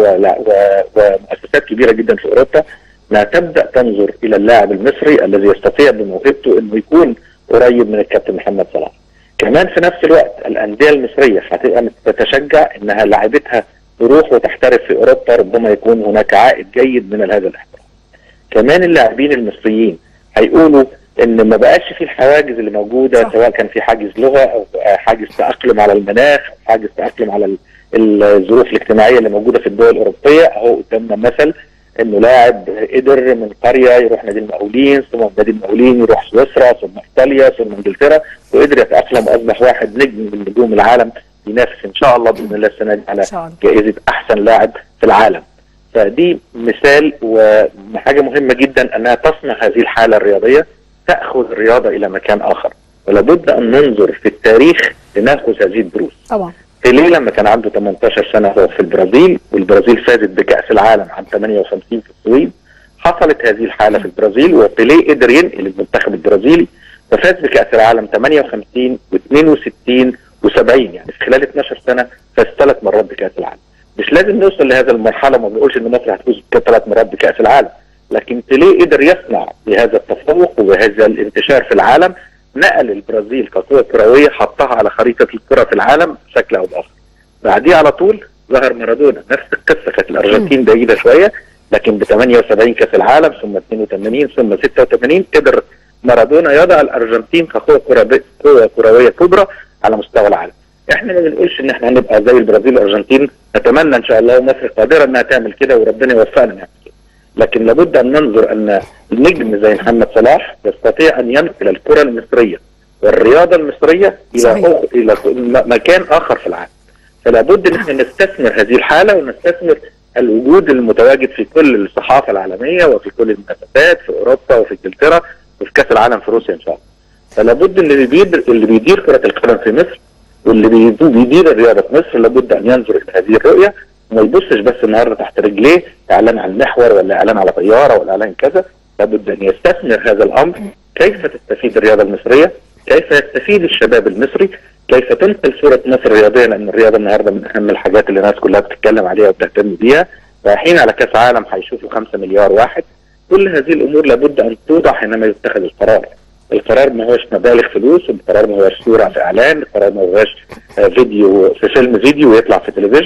ومؤسسات كبيره جدا في اوروبا انها تبدا تنظر الى اللاعب المصري الذي يستطيع بموهبته انه يكون قريب من الكابتن محمد صلاح. كمان في نفس الوقت الانديه المصريه هتبقى تتشجع انها لاعبتها تروح وتحترف في اوروبا، ربما يكون هناك عائد جيد من هذا الاحتراف. كمان اللاعبين المصريين هيقولوا ان ما بقاش في الحواجز اللي موجوده، سواء كان في حاجز لغه او حاجز تاقلم على المناخ او حاجز تاقلم على الظروف الاجتماعيه اللي موجوده في الدول الاوروبيه. اهو قدامنا مثل انه لاعب قدر من قريه يروح نادي المقاولين، ثم من نادي المقاولين يروح سويسرا، ثم ايطاليا، ثم انجلترا، وقدر يتاقلم واصبح واحد نجم من نجوم العالم ينافس ان شاء الله باذن الله السنه دي على جائزه احسن لاعب في العالم. فدي مثال وحاجه مهمه جدا انها تصنع هذه الحاله الرياضيه، تأخذ الرياضة إلى مكان آخر. ولابد أن ننظر في التاريخ لنأخذ هذه الدروس. طبعا. بيليه لما كان عنده ثمانية عشر سنة هو في البرازيل، والبرازيل فازت بكأس العالم عام ثمانية وخمسين في السويد، حصلت هذه الحالة في البرازيل وبيليه قدر ينقل المنتخب البرازيلي وفاز بكأس العالم ثمانية وخمسين واثنين وستين وسبعين، يعني في خلال اثناشر سنة فاز ثلاث مرات بكأس العالم. مش لازم نوصل لهذا المرحلة، ما بنقولش إن مصر هتفوز ثلاث مرات بكأس العالم، لكن بيليه قدر يصنع بهذا التفوق وبهذا الانتشار في العالم، نقل البرازيل كقوة كروية حطها على خريطة الكرة في العالم بشكل أو بآخر. بعديه على طول ظهر مارادونا، نفس القصة، كانت الأرجنتين بعيدة شوية لكن ب ثمانية وسبعين كأس العالم ثم اثنين وثمانين ثم ستة وثمانين قدر مارادونا يضع الأرجنتين كقوة قوة كروية كبرى على مستوى العالم. احنا ما بنقولش ان احنا هنبقى زي البرازيل والأرجنتين، نتمنى ان شاء الله ومصر قادرة انها تعمل كده وربنا يوفقنا نعمل كده، لكن لابد ان ننظر ان النجم زي محمد صلاح يستطيع ان ينقل الكرة المصرية والرياضة المصرية الى أخ... الى مكان اخر في العالم. فلا بد ان احنا نستثمر هذه الحالة ونستثمر الوجود المتواجد في كل الصحافة العالمية وفي كل المنافسات في اوروبا وفي انجلترا وفي كاس العالم في روسيا ان شاء الله. فلا بد ان اللي بيدير اللي بيدير كرة القدم في مصر واللي بيدير الرياضة في مصر لابد ان ينظر الى هذه الرؤية وما يبصش بس النهارده تحت رجليه اعلان عن محور ولا اعلان على طياره ولا اعلان كذا. لابد ان يستثمر هذا الامر. كيف تستفيد الرياضه المصريه؟ كيف يستفيد الشباب المصري؟ كيف تنقل صوره مصر رياضيا؟ لان الرياضه النهارده من اهم الحاجات اللي الناس كلها بتتكلم عليها وبتهتم بيها. رايحين على كاس عالم هيشوفوا خمسة مليار واحد. كل هذه الامور لابد ان توضع حينما يتخذ القرار. القرار ما هوش مبالغ فلوس، القرار ما هوش صوره في اعلان، القرار ما هوش فيديو في فيلم فيديو ويطلع في تلفزيون.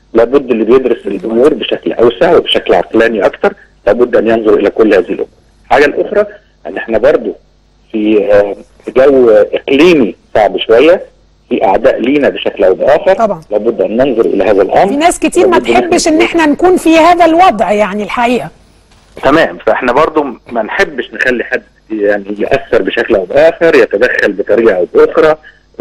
لابد اللي بيدرس الامور بشكل اوسع وبشكل عقلاني اكثر لابد ان ينظر الى كل هذه الامور. الحاجه الاخرى ان احنا برضو في جو اقليمي صعب شويه، في اعداء لينا بشكل او باخر طبعا لابد ان ننظر الى هذا الامر. في ناس كتير ما تحبش ان احنا نكون في هذا الوضع يعني الحقيقه. تمام، فاحنا برضو ما نحبش نخلي حد يعني يأثر بشكل او باخر، يتدخل بطريقه او باخرى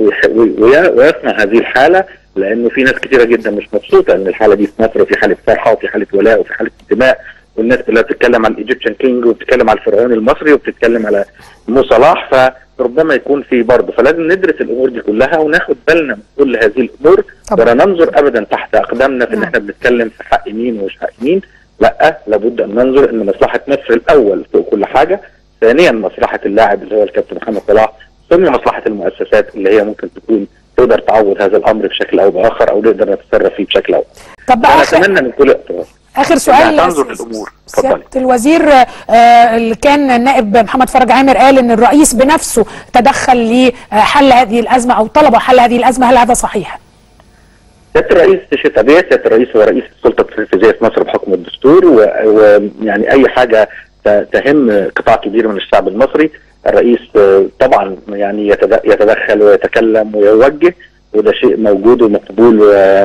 ويصنع هذه الحاله، لانه في ناس كثيره جدا مش مبسوطه ان الحاله دي في مصر، وفي حاله فرحه وفي حاله ولاء وفي حاله انتماء، والناس كلها بتتكلم عن الايجيبشن كينج وبتتكلم على الفرعون المصري وبتتكلم على مو صلاح، فربما يكون في برضه، فلازم ندرس الامور دي كلها وناخد بالنا من كل هذه الامور ولا ننظر ابدا تحت اقدامنا في ان احنا بنتكلم في حق مين ومش حق مين. لا، لابد ان ننظر ان مصلحه مصر الاول فوق كل حاجه، ثانيا مصلحه اللاعب اللي هو الكابتن محمد صلاح، ثم مصلحه المؤسسات اللي هي ممكن تكون تقدر تعوض هذا الامر بشكل او باخر او نقدر نتصرف فيه بشكل او باخر. طب انا اتمنى من كل اطراف اخر سؤال تنظر للامور. سيادة الوزير آه اللي كان النائب محمد فرج عامر قال ان الرئيس بنفسه تدخل لحل هذه الازمه او طلب حل هذه الازمه، هل هذا صحيح؟ سيادة الرئيس شيء طبيعي، سيادة الرئيس هو رئيس السلطه التنفيذيه في مصر بحكم الدستور، ويعني اي حاجه تهم قطاع كبير من الشعب المصري الرئيس طبعا يعني يتدخل ويتكلم ويوجه، وده شيء موجود ومقبول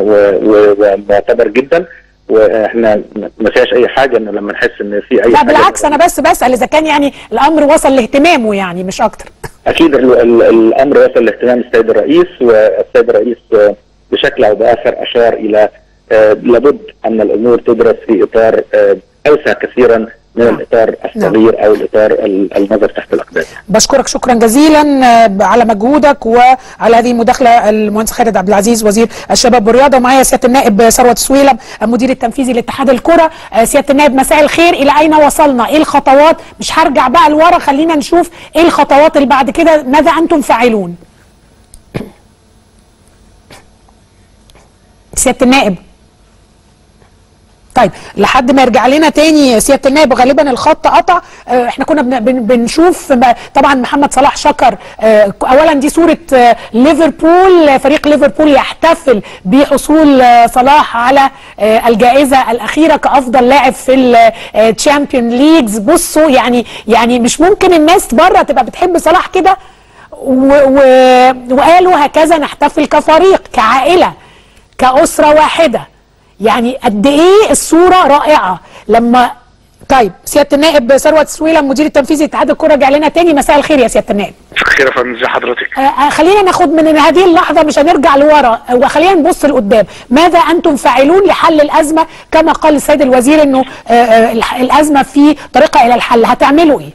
ومعتبر جدا، واحنا ما فيهاش اي حاجه ان لما نحس ان في اي لا حاجه. بالعكس انا بس بسال اذا كان يعني الامر وصل لاهتمامه يعني مش اكتر. اكيد الامر وصل لاهتمام السيد الرئيس، والسيد الرئيس بشكل او باخر اشار الى لابد ان الامور تدرس في اطار اوسع كثيرا من الاطار الصغير او الاطار النظر تحت الاقدام. بشكرك شكرا جزيلا على مجهودك وعلى هذه المداخله المهندس خالد عبد العزيز وزير الشباب والرياضه، ومعايا سياده النائب ثروت سويلم المدير التنفيذي لاتحاد الكره. سياده النائب مساء الخير، الى اين وصلنا؟ ايه الخطوات؟ مش هرجع بقى لورا، خلينا نشوف ايه الخطوات اللي بعد كده، ماذا انتم فاعلون؟ سياده النائب. طيب لحد ما يرجع لنا تاني سياده النائب، غالبا الخط قطع. اه احنا كنا بن بنشوف طبعا محمد صلاح شكر اه اولا دي صوره اه ليفربول، فريق ليفربول يحتفل بحصول اه صلاح على اه الجائزه الاخيره كافضل لاعب في الشامبيون ليجز. بصوا يعني يعني مش ممكن الناس بره تبقى بتحب صلاح كده وقالوا هكذا نحتفل كفريق كعائله كاسره واحده. يعني قد ايه الصوره رائعه لما. طيب سياده النائب ثروت سويلم مدير التنفيذي لاتحاد الكره رجع لنا تاني، مساء الخير يا سياده النائب. مساء الخير يا فندم، ازي حضرتك؟ آه خلينا ناخد من هذه اللحظه، مش هنرجع لورا وخلينا نبص لقدام. ماذا انتم فاعلون لحل الازمه؟ كما قال السيد الوزير انه آه آه الازمه في طريقها الى الحل، هتعملوا ايه؟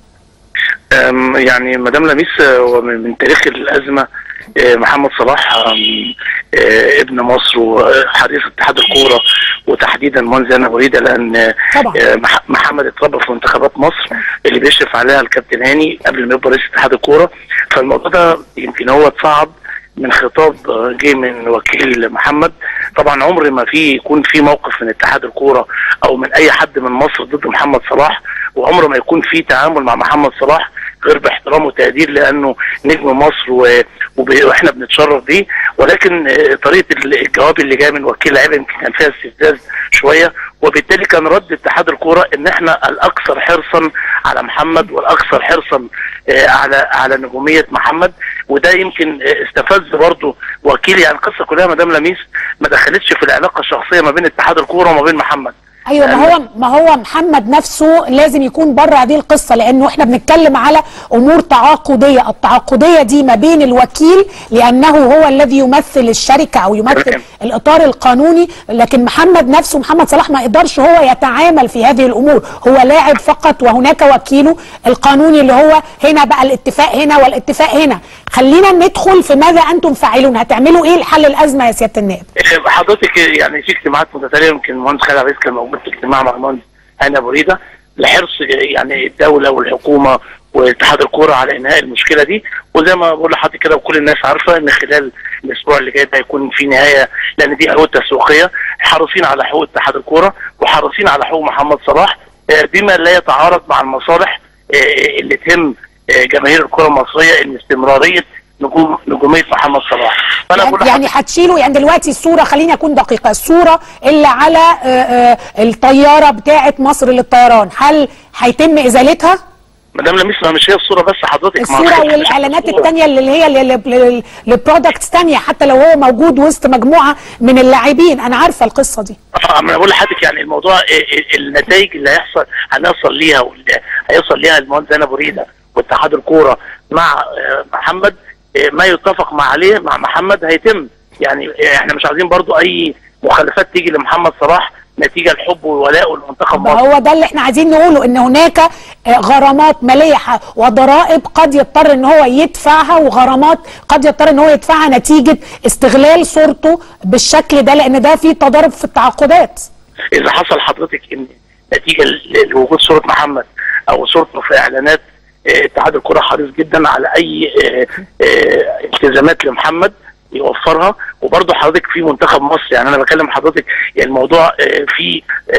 يعني مدام لميس، من تاريخ الازمه محمد صلاح ابن مصر وحريص اتحاد الكوره وتحديدا منذ انا اريد، لان محمد اتربى في منتخبات مصر اللي بيشرف عليها الكابتن هاني قبل ما يبقى رئيس اتحاد الكوره، فالموضوع ده يمكن هو اتصعد من خطاب جه من وكيل محمد. طبعا عمر ما في يكون في موقف من اتحاد الكوره او من اي حد من مصر ضد محمد صلاح، وعمر ما يكون في تعامل مع محمد صلاح غير باحترام وتقدير، لانه نجم مصر واحنا بنتشرف بيه. ولكن طريقه الجواب اللي جاي من وكيل لعيبه يمكن كان فيها استفزاز شويه، وبالتالي كان رد اتحاد الكوره ان احنا الاكثر حرصا على محمد والاكثر حرصا على على نجوميه محمد، وده يمكن استفز برضه وكيل. يعني القصه كلها مدام لميس ما دخلتش في العلاقه الشخصيه ما بين اتحاد الكوره وما بين محمد. ايوه، ما هو ما هو محمد نفسه لازم يكون بره هذه القصه، لانه احنا بنتكلم على امور تعاقديه، التعاقديه دي ما بين الوكيل لانه هو الذي يمثل الشركه او يمثل الاطار القانوني، لكن محمد نفسه محمد صلاح ما يقدرش هو يتعامل في هذه الامور، هو لاعب فقط وهناك وكيله القانوني اللي هو هنا بقى الاتفاق هنا والاتفاق هنا. خلينا ندخل في ماذا انتم فاعلون، هتعملوا ايه لحل الازمه يا سياده النائب؟ حضرتك يعني في اجتماعات متتاليه، يمكن المهندس خالد عبد العزيز كان موجود في اجتماع مع المهندس هاني ابو ريده لحرص يعني الدوله والحكومه واتحاد الكوره على انهاء المشكله دي، وزي ما بقول لحضرتك كده وكل الناس عارفه ان خلال الاسبوع اللي جاي ده هيكون في نهايه، لان دي عقود تسويقيه، حريصين على حقوق اتحاد الكوره وحريصين على حقوق محمد صلاح بما لا يتعارض مع المصالح اللي تهم جماهير الكره المصريه، ان استمراريه نجوم نجوميه محمد صلاح. فانا يعني, يعني هتشيله يعني دلوقتي الصوره، خليني اكون دقيقه، الصوره اللي على آآ آآ الطياره بتاعه مصر للطيران هل هيتم ازالتها؟ مدام لميس مش هي الصوره بس حضرتك، الصوره والاعلانات الثانيه اللي هي لبرودكتس ثانيه حتى لو هو موجود وسط مجموعه من اللاعبين، انا عارفه القصه دي. اه انا بقول لحضرتك يعني الموضوع النتائج اللي هيحصل هنوصل ليها واللي هيوصل ليها المهندس زينب ابو ريده واتحاد الكوره مع محمد، ما يتفق مع عليه مع محمد هيتم. يعني احنا مش عايزين برضو اي مخالفات تيجي لمحمد صلاح نتيجه الحب والولاء لمنتخب مصر. هو ده اللي احنا عايزين نقوله، ان هناك غرامات ماليه وضرائب قد يضطر ان هو يدفعها، وغرامات قد يضطر ان هو يدفعها نتيجه استغلال صورته بالشكل ده، لان ده في تضارب في التعاقدات. اذا حصل حضرتك ان نتيجه لوجود صوره محمد او صورته في اعلانات، اتحاد الكره حريص جدا على اي التزامات لمحمد يوفرها. وبرضه حضرتك في منتخب مصر، يعني انا بكلم حضرتك يعني الموضوع في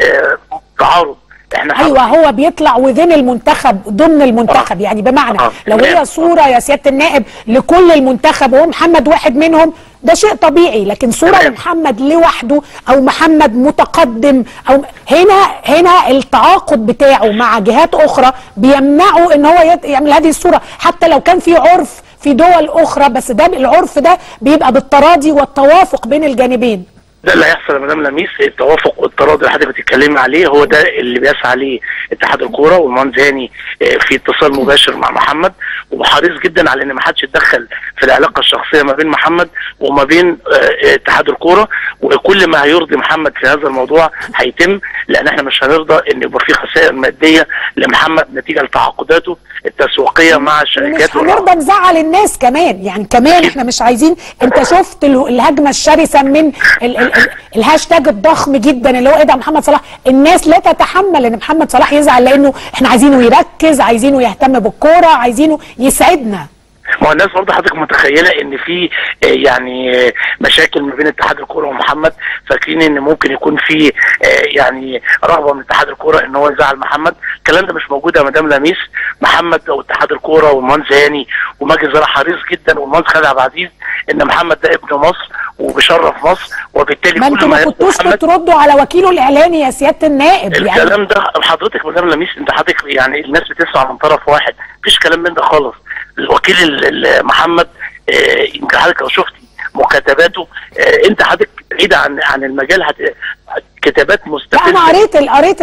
تعارض. احنا ايوه هو بيطلع وذين المنتخب ضمن المنتخب، آه. يعني بمعنى آه. لو هي صوره يا سياده النائب لكل المنتخب وهو محمد واحد منهم ده شيء طبيعي، لكن صوره لمحمد لوحده او محمد متقدم او هنا هنا التعاقد بتاعه مع جهات اخرى بيمنعه ان هو يعمل هذه الصوره، حتى لو كان في عرف في دول اخرى، بس ده العرف ده بيبقى بالتراضي والتوافق بين الجانبين. ده اللي هيحصل يا مدام لميس، التوافق والتراضي اللي حضرتك بتتكلمي عليه هو ده اللي بيسعى عليه اتحاد الكوره، والمهندس هاني في اتصال مباشر مع محمد وحريص جدا على ان ما حدش يتدخل في العلاقه الشخصيه ما بين محمد وما بين اتحاد الكوره، وكل ما هيرضي محمد في هذا الموضوع هيتم، لان احنا مش هنرضى ان يبقى في خسائر ماديه لمحمد نتيجه لتعاقداته التسويقيه مع الشركات. مش هنرضى نزعل الناس كمان، يعني كمان احنا مش عايزين. انت شفت الهجمه الشرسه من ال ال ال الهاشتاج الضخم جدا اللي هو ايه ده محمد صلاح، الناس لا تتحمل ان محمد صلاح يزعل، لانه احنا عايزينه يركز، عايزينه يهتم بالكوره، عايزينه يسعدنا. ما هو الناس برضه حضرتك متخيله ان في يعني مشاكل ما بين اتحاد الكوره ومحمد، فاكرين ان ممكن يكون في يعني رغبه من اتحاد الكوره ان هو يزعل محمد. الكلام ده مش موجود يا مدام لميس. محمد او اتحاد الكوره والمهندس هاني ومجلس الاداره حريص جدا والمهندس خالد عبد العزيز ان محمد ده ابن مصر وبيشرف مصر، وبالتالي ما انتوا ما كنتوش بتردوا على وكيله الاعلاني يا سياده النائب. الكلام يعني ده حضرتك مدام لميس انت حضرتك يعني الناس بتسمع من طرف واحد، مفيش كلام من ده خالص. الوكيل محمد يمكن حضرتك لو شفتي مكاتباته، انت حضرتك بعيده عن عن المجال هت... كتابات مستفزه. انا قريت قريت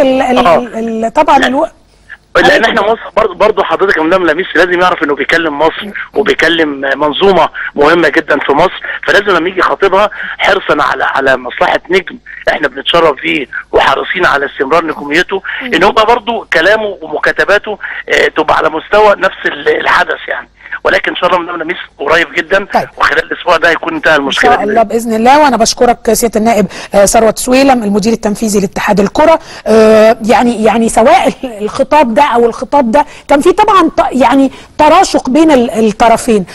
طبعا الوقت، لان احنا مصر برضه برضه حضرتك يا مدام لميس لازم يعرف انه بيكلم مصر وبيكلم منظومه مهمه جدا في مصر، فلازم لما يجي خاطبها حرصا على على مصلحه نجم احنا بنتشرف فيه وحريصين على استمرار نجوميته، ان هو برضه كلامه ومكاتباته اه تبقى على مستوى نفس الحدث يعني. ولكن ان شاء الله مدام لميس قريب جدا. طيب. وخلال الاسبوع ده هيكون انتهى المشكله ان شاء الله باذن الله. وانا بشكرك سياده النائب ثروت سويلم المدير التنفيذي لاتحاد الكره. آه يعني يعني سواء الخطاب ده او الخطاب ده كان في طبعا يعني تراشق بين الطرفين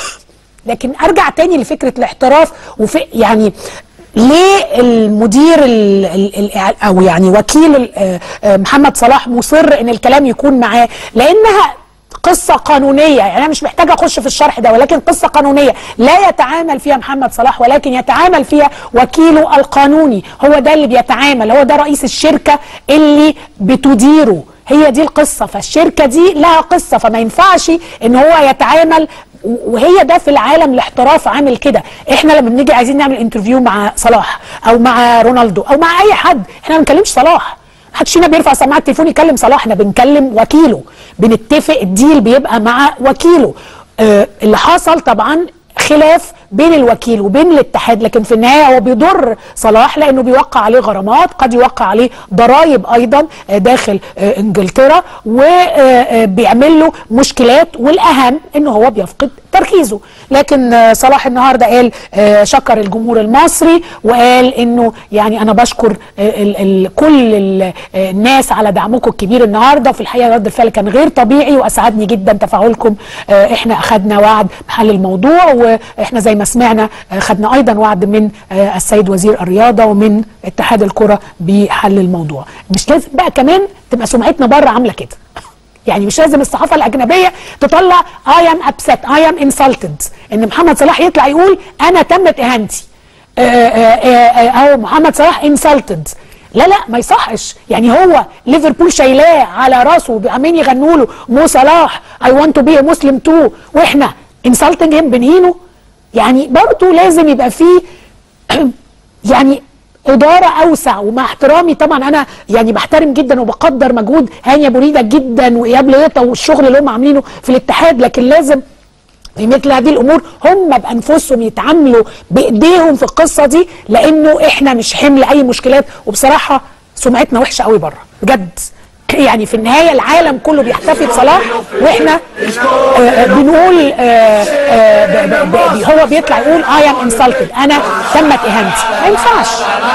لكن ارجع تاني لفكره الاحتراف وفي يعني ليه المدير ال ال او يعني وكيل محمد صلاح مصر ان الكلام يكون معاه؟ لانها قصة قانونية، يعني أنا مش محتاجة أخش في الشرح ده، ولكن قصة قانونية لا يتعامل فيها محمد صلاح ولكن يتعامل فيها وكيله القانوني، هو ده اللي بيتعامل، هو ده رئيس الشركة اللي بتديره، هي دي القصة. فالشركة دي لها قصة، فما ينفعش إن هو يتعامل، وهي ده في العالم الاحتراف عامل كده. احنا لما بنيجي عايزين نعمل انترفيو مع صلاح أو مع رونالدو أو مع أي حد، احنا ما بنكلمش صلاح، محدش فينا بيرفع سماعه التليفون يكلم صلاح، احنا بنكلم وكيله، بنتفق الديل بيبقى مع وكيله. آه اللي حصل طبعا خلاف بين الوكيل وبين الاتحاد، لكن في النهايه هو بيضر صلاح لانه بيوقع عليه غرامات، قد يوقع عليه ضرائب ايضا داخل انجلترا، وبيعمل له مشكلات، والاهم انه هو بيفقد تركيزه. لكن صلاح النهارده قال شكر الجمهور المصري وقال انه يعني انا بشكر ال ال كل ال الناس على دعمكم الكبير النهارده، وفي الحقيقه رد الفعل كان غير طبيعي واسعدني جدا تفاعلكم. احنا اخذنا وعد بحل الموضوع، واحنا زي ما سمعنا خدنا ايضا وعد من السيد وزير الرياضه ومن اتحاد الكره بحل الموضوع. مش لازم بقى كمان تبقى سمعتنا بره عامله كده. يعني مش لازم الصحافه الاجنبيه تطلع I am upset I am insulted ان محمد صلاح يطلع يقول انا تمت اهانتي او محمد صلاح insulted. لا لا ما يصحش. يعني هو ليفربول شايلاه على راسه عمالين يغنوا له مو صلاح I want to be a Muslim too واحنا insulting him بنهينه. يعني برضه لازم يبقى فيه يعني إدارة أوسع. ومع احترامي طبعا أنا يعني بحترم جدا وبقدر مجهود هاني أبو ريدة جدا وإياب ليطة والشغل اللي هم عاملينه في الاتحاد، لكن لازم في مثل هذه الأمور هم بأنفسهم يتعاملوا بإيديهم في القصة دي، لأنه إحنا مش حمل أي مشكلات. وبصراحة سمعتنا وحشة قوي بره بجد. يعني في النهاية العالم كله بيحتفي بصلاح واحنا آه بنقول آه آه هو بيطلع يقول I am insulted انا تمت اهانتي. ما ينفعش.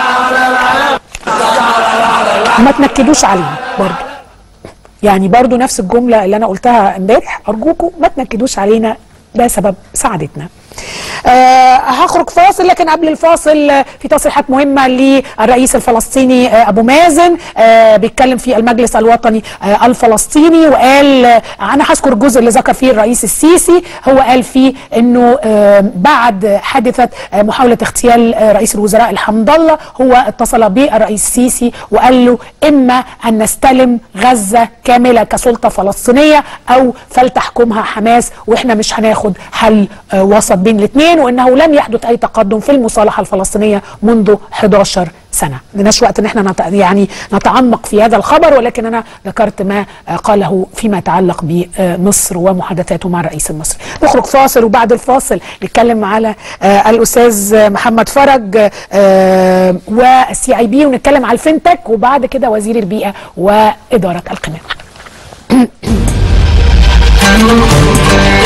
ما تنكدوش علينا برضو. يعني برضو نفس الجملة اللي انا قلتها امبارح، ارجوكم ما تنكدوش علينا، ده سبب سعادتنا. أه هخرج فاصل، لكن قبل الفاصل في تصريحات مهمة للرئيس الفلسطيني أه أبو مازن. أه بيتكلم في المجلس الوطني أه الفلسطيني وقال أه أنا هذكر الجزء اللي ذكر فيه الرئيس السيسي. هو قال فيه أنه أه بعد حادثة أه محاولة اغتيال أه رئيس الوزراء الحمد الله هو اتصل بالرئيس السيسي وقال له إما أن نستلم غزة كاملة كسلطة فلسطينية أو فلتحكمها حماس، وإحنا مش هناخد حل أه وسط بين الاثنين، وانه لم يحدث اي تقدم في المصالحه الفلسطينيه منذ حداشر سنه. ملناش وقت ان احنا نت... يعني نتعمق في هذا الخبر، ولكن انا ذكرت ما قاله فيما يتعلق بمصر ومحادثاته مع الرئيس المصري. نخرج فاصل وبعد الفاصل نتكلم على الاستاذ محمد فرج والسي اي بي ونتكلم على الفinTech، وبعد كده وزير البيئه واداره القمامه.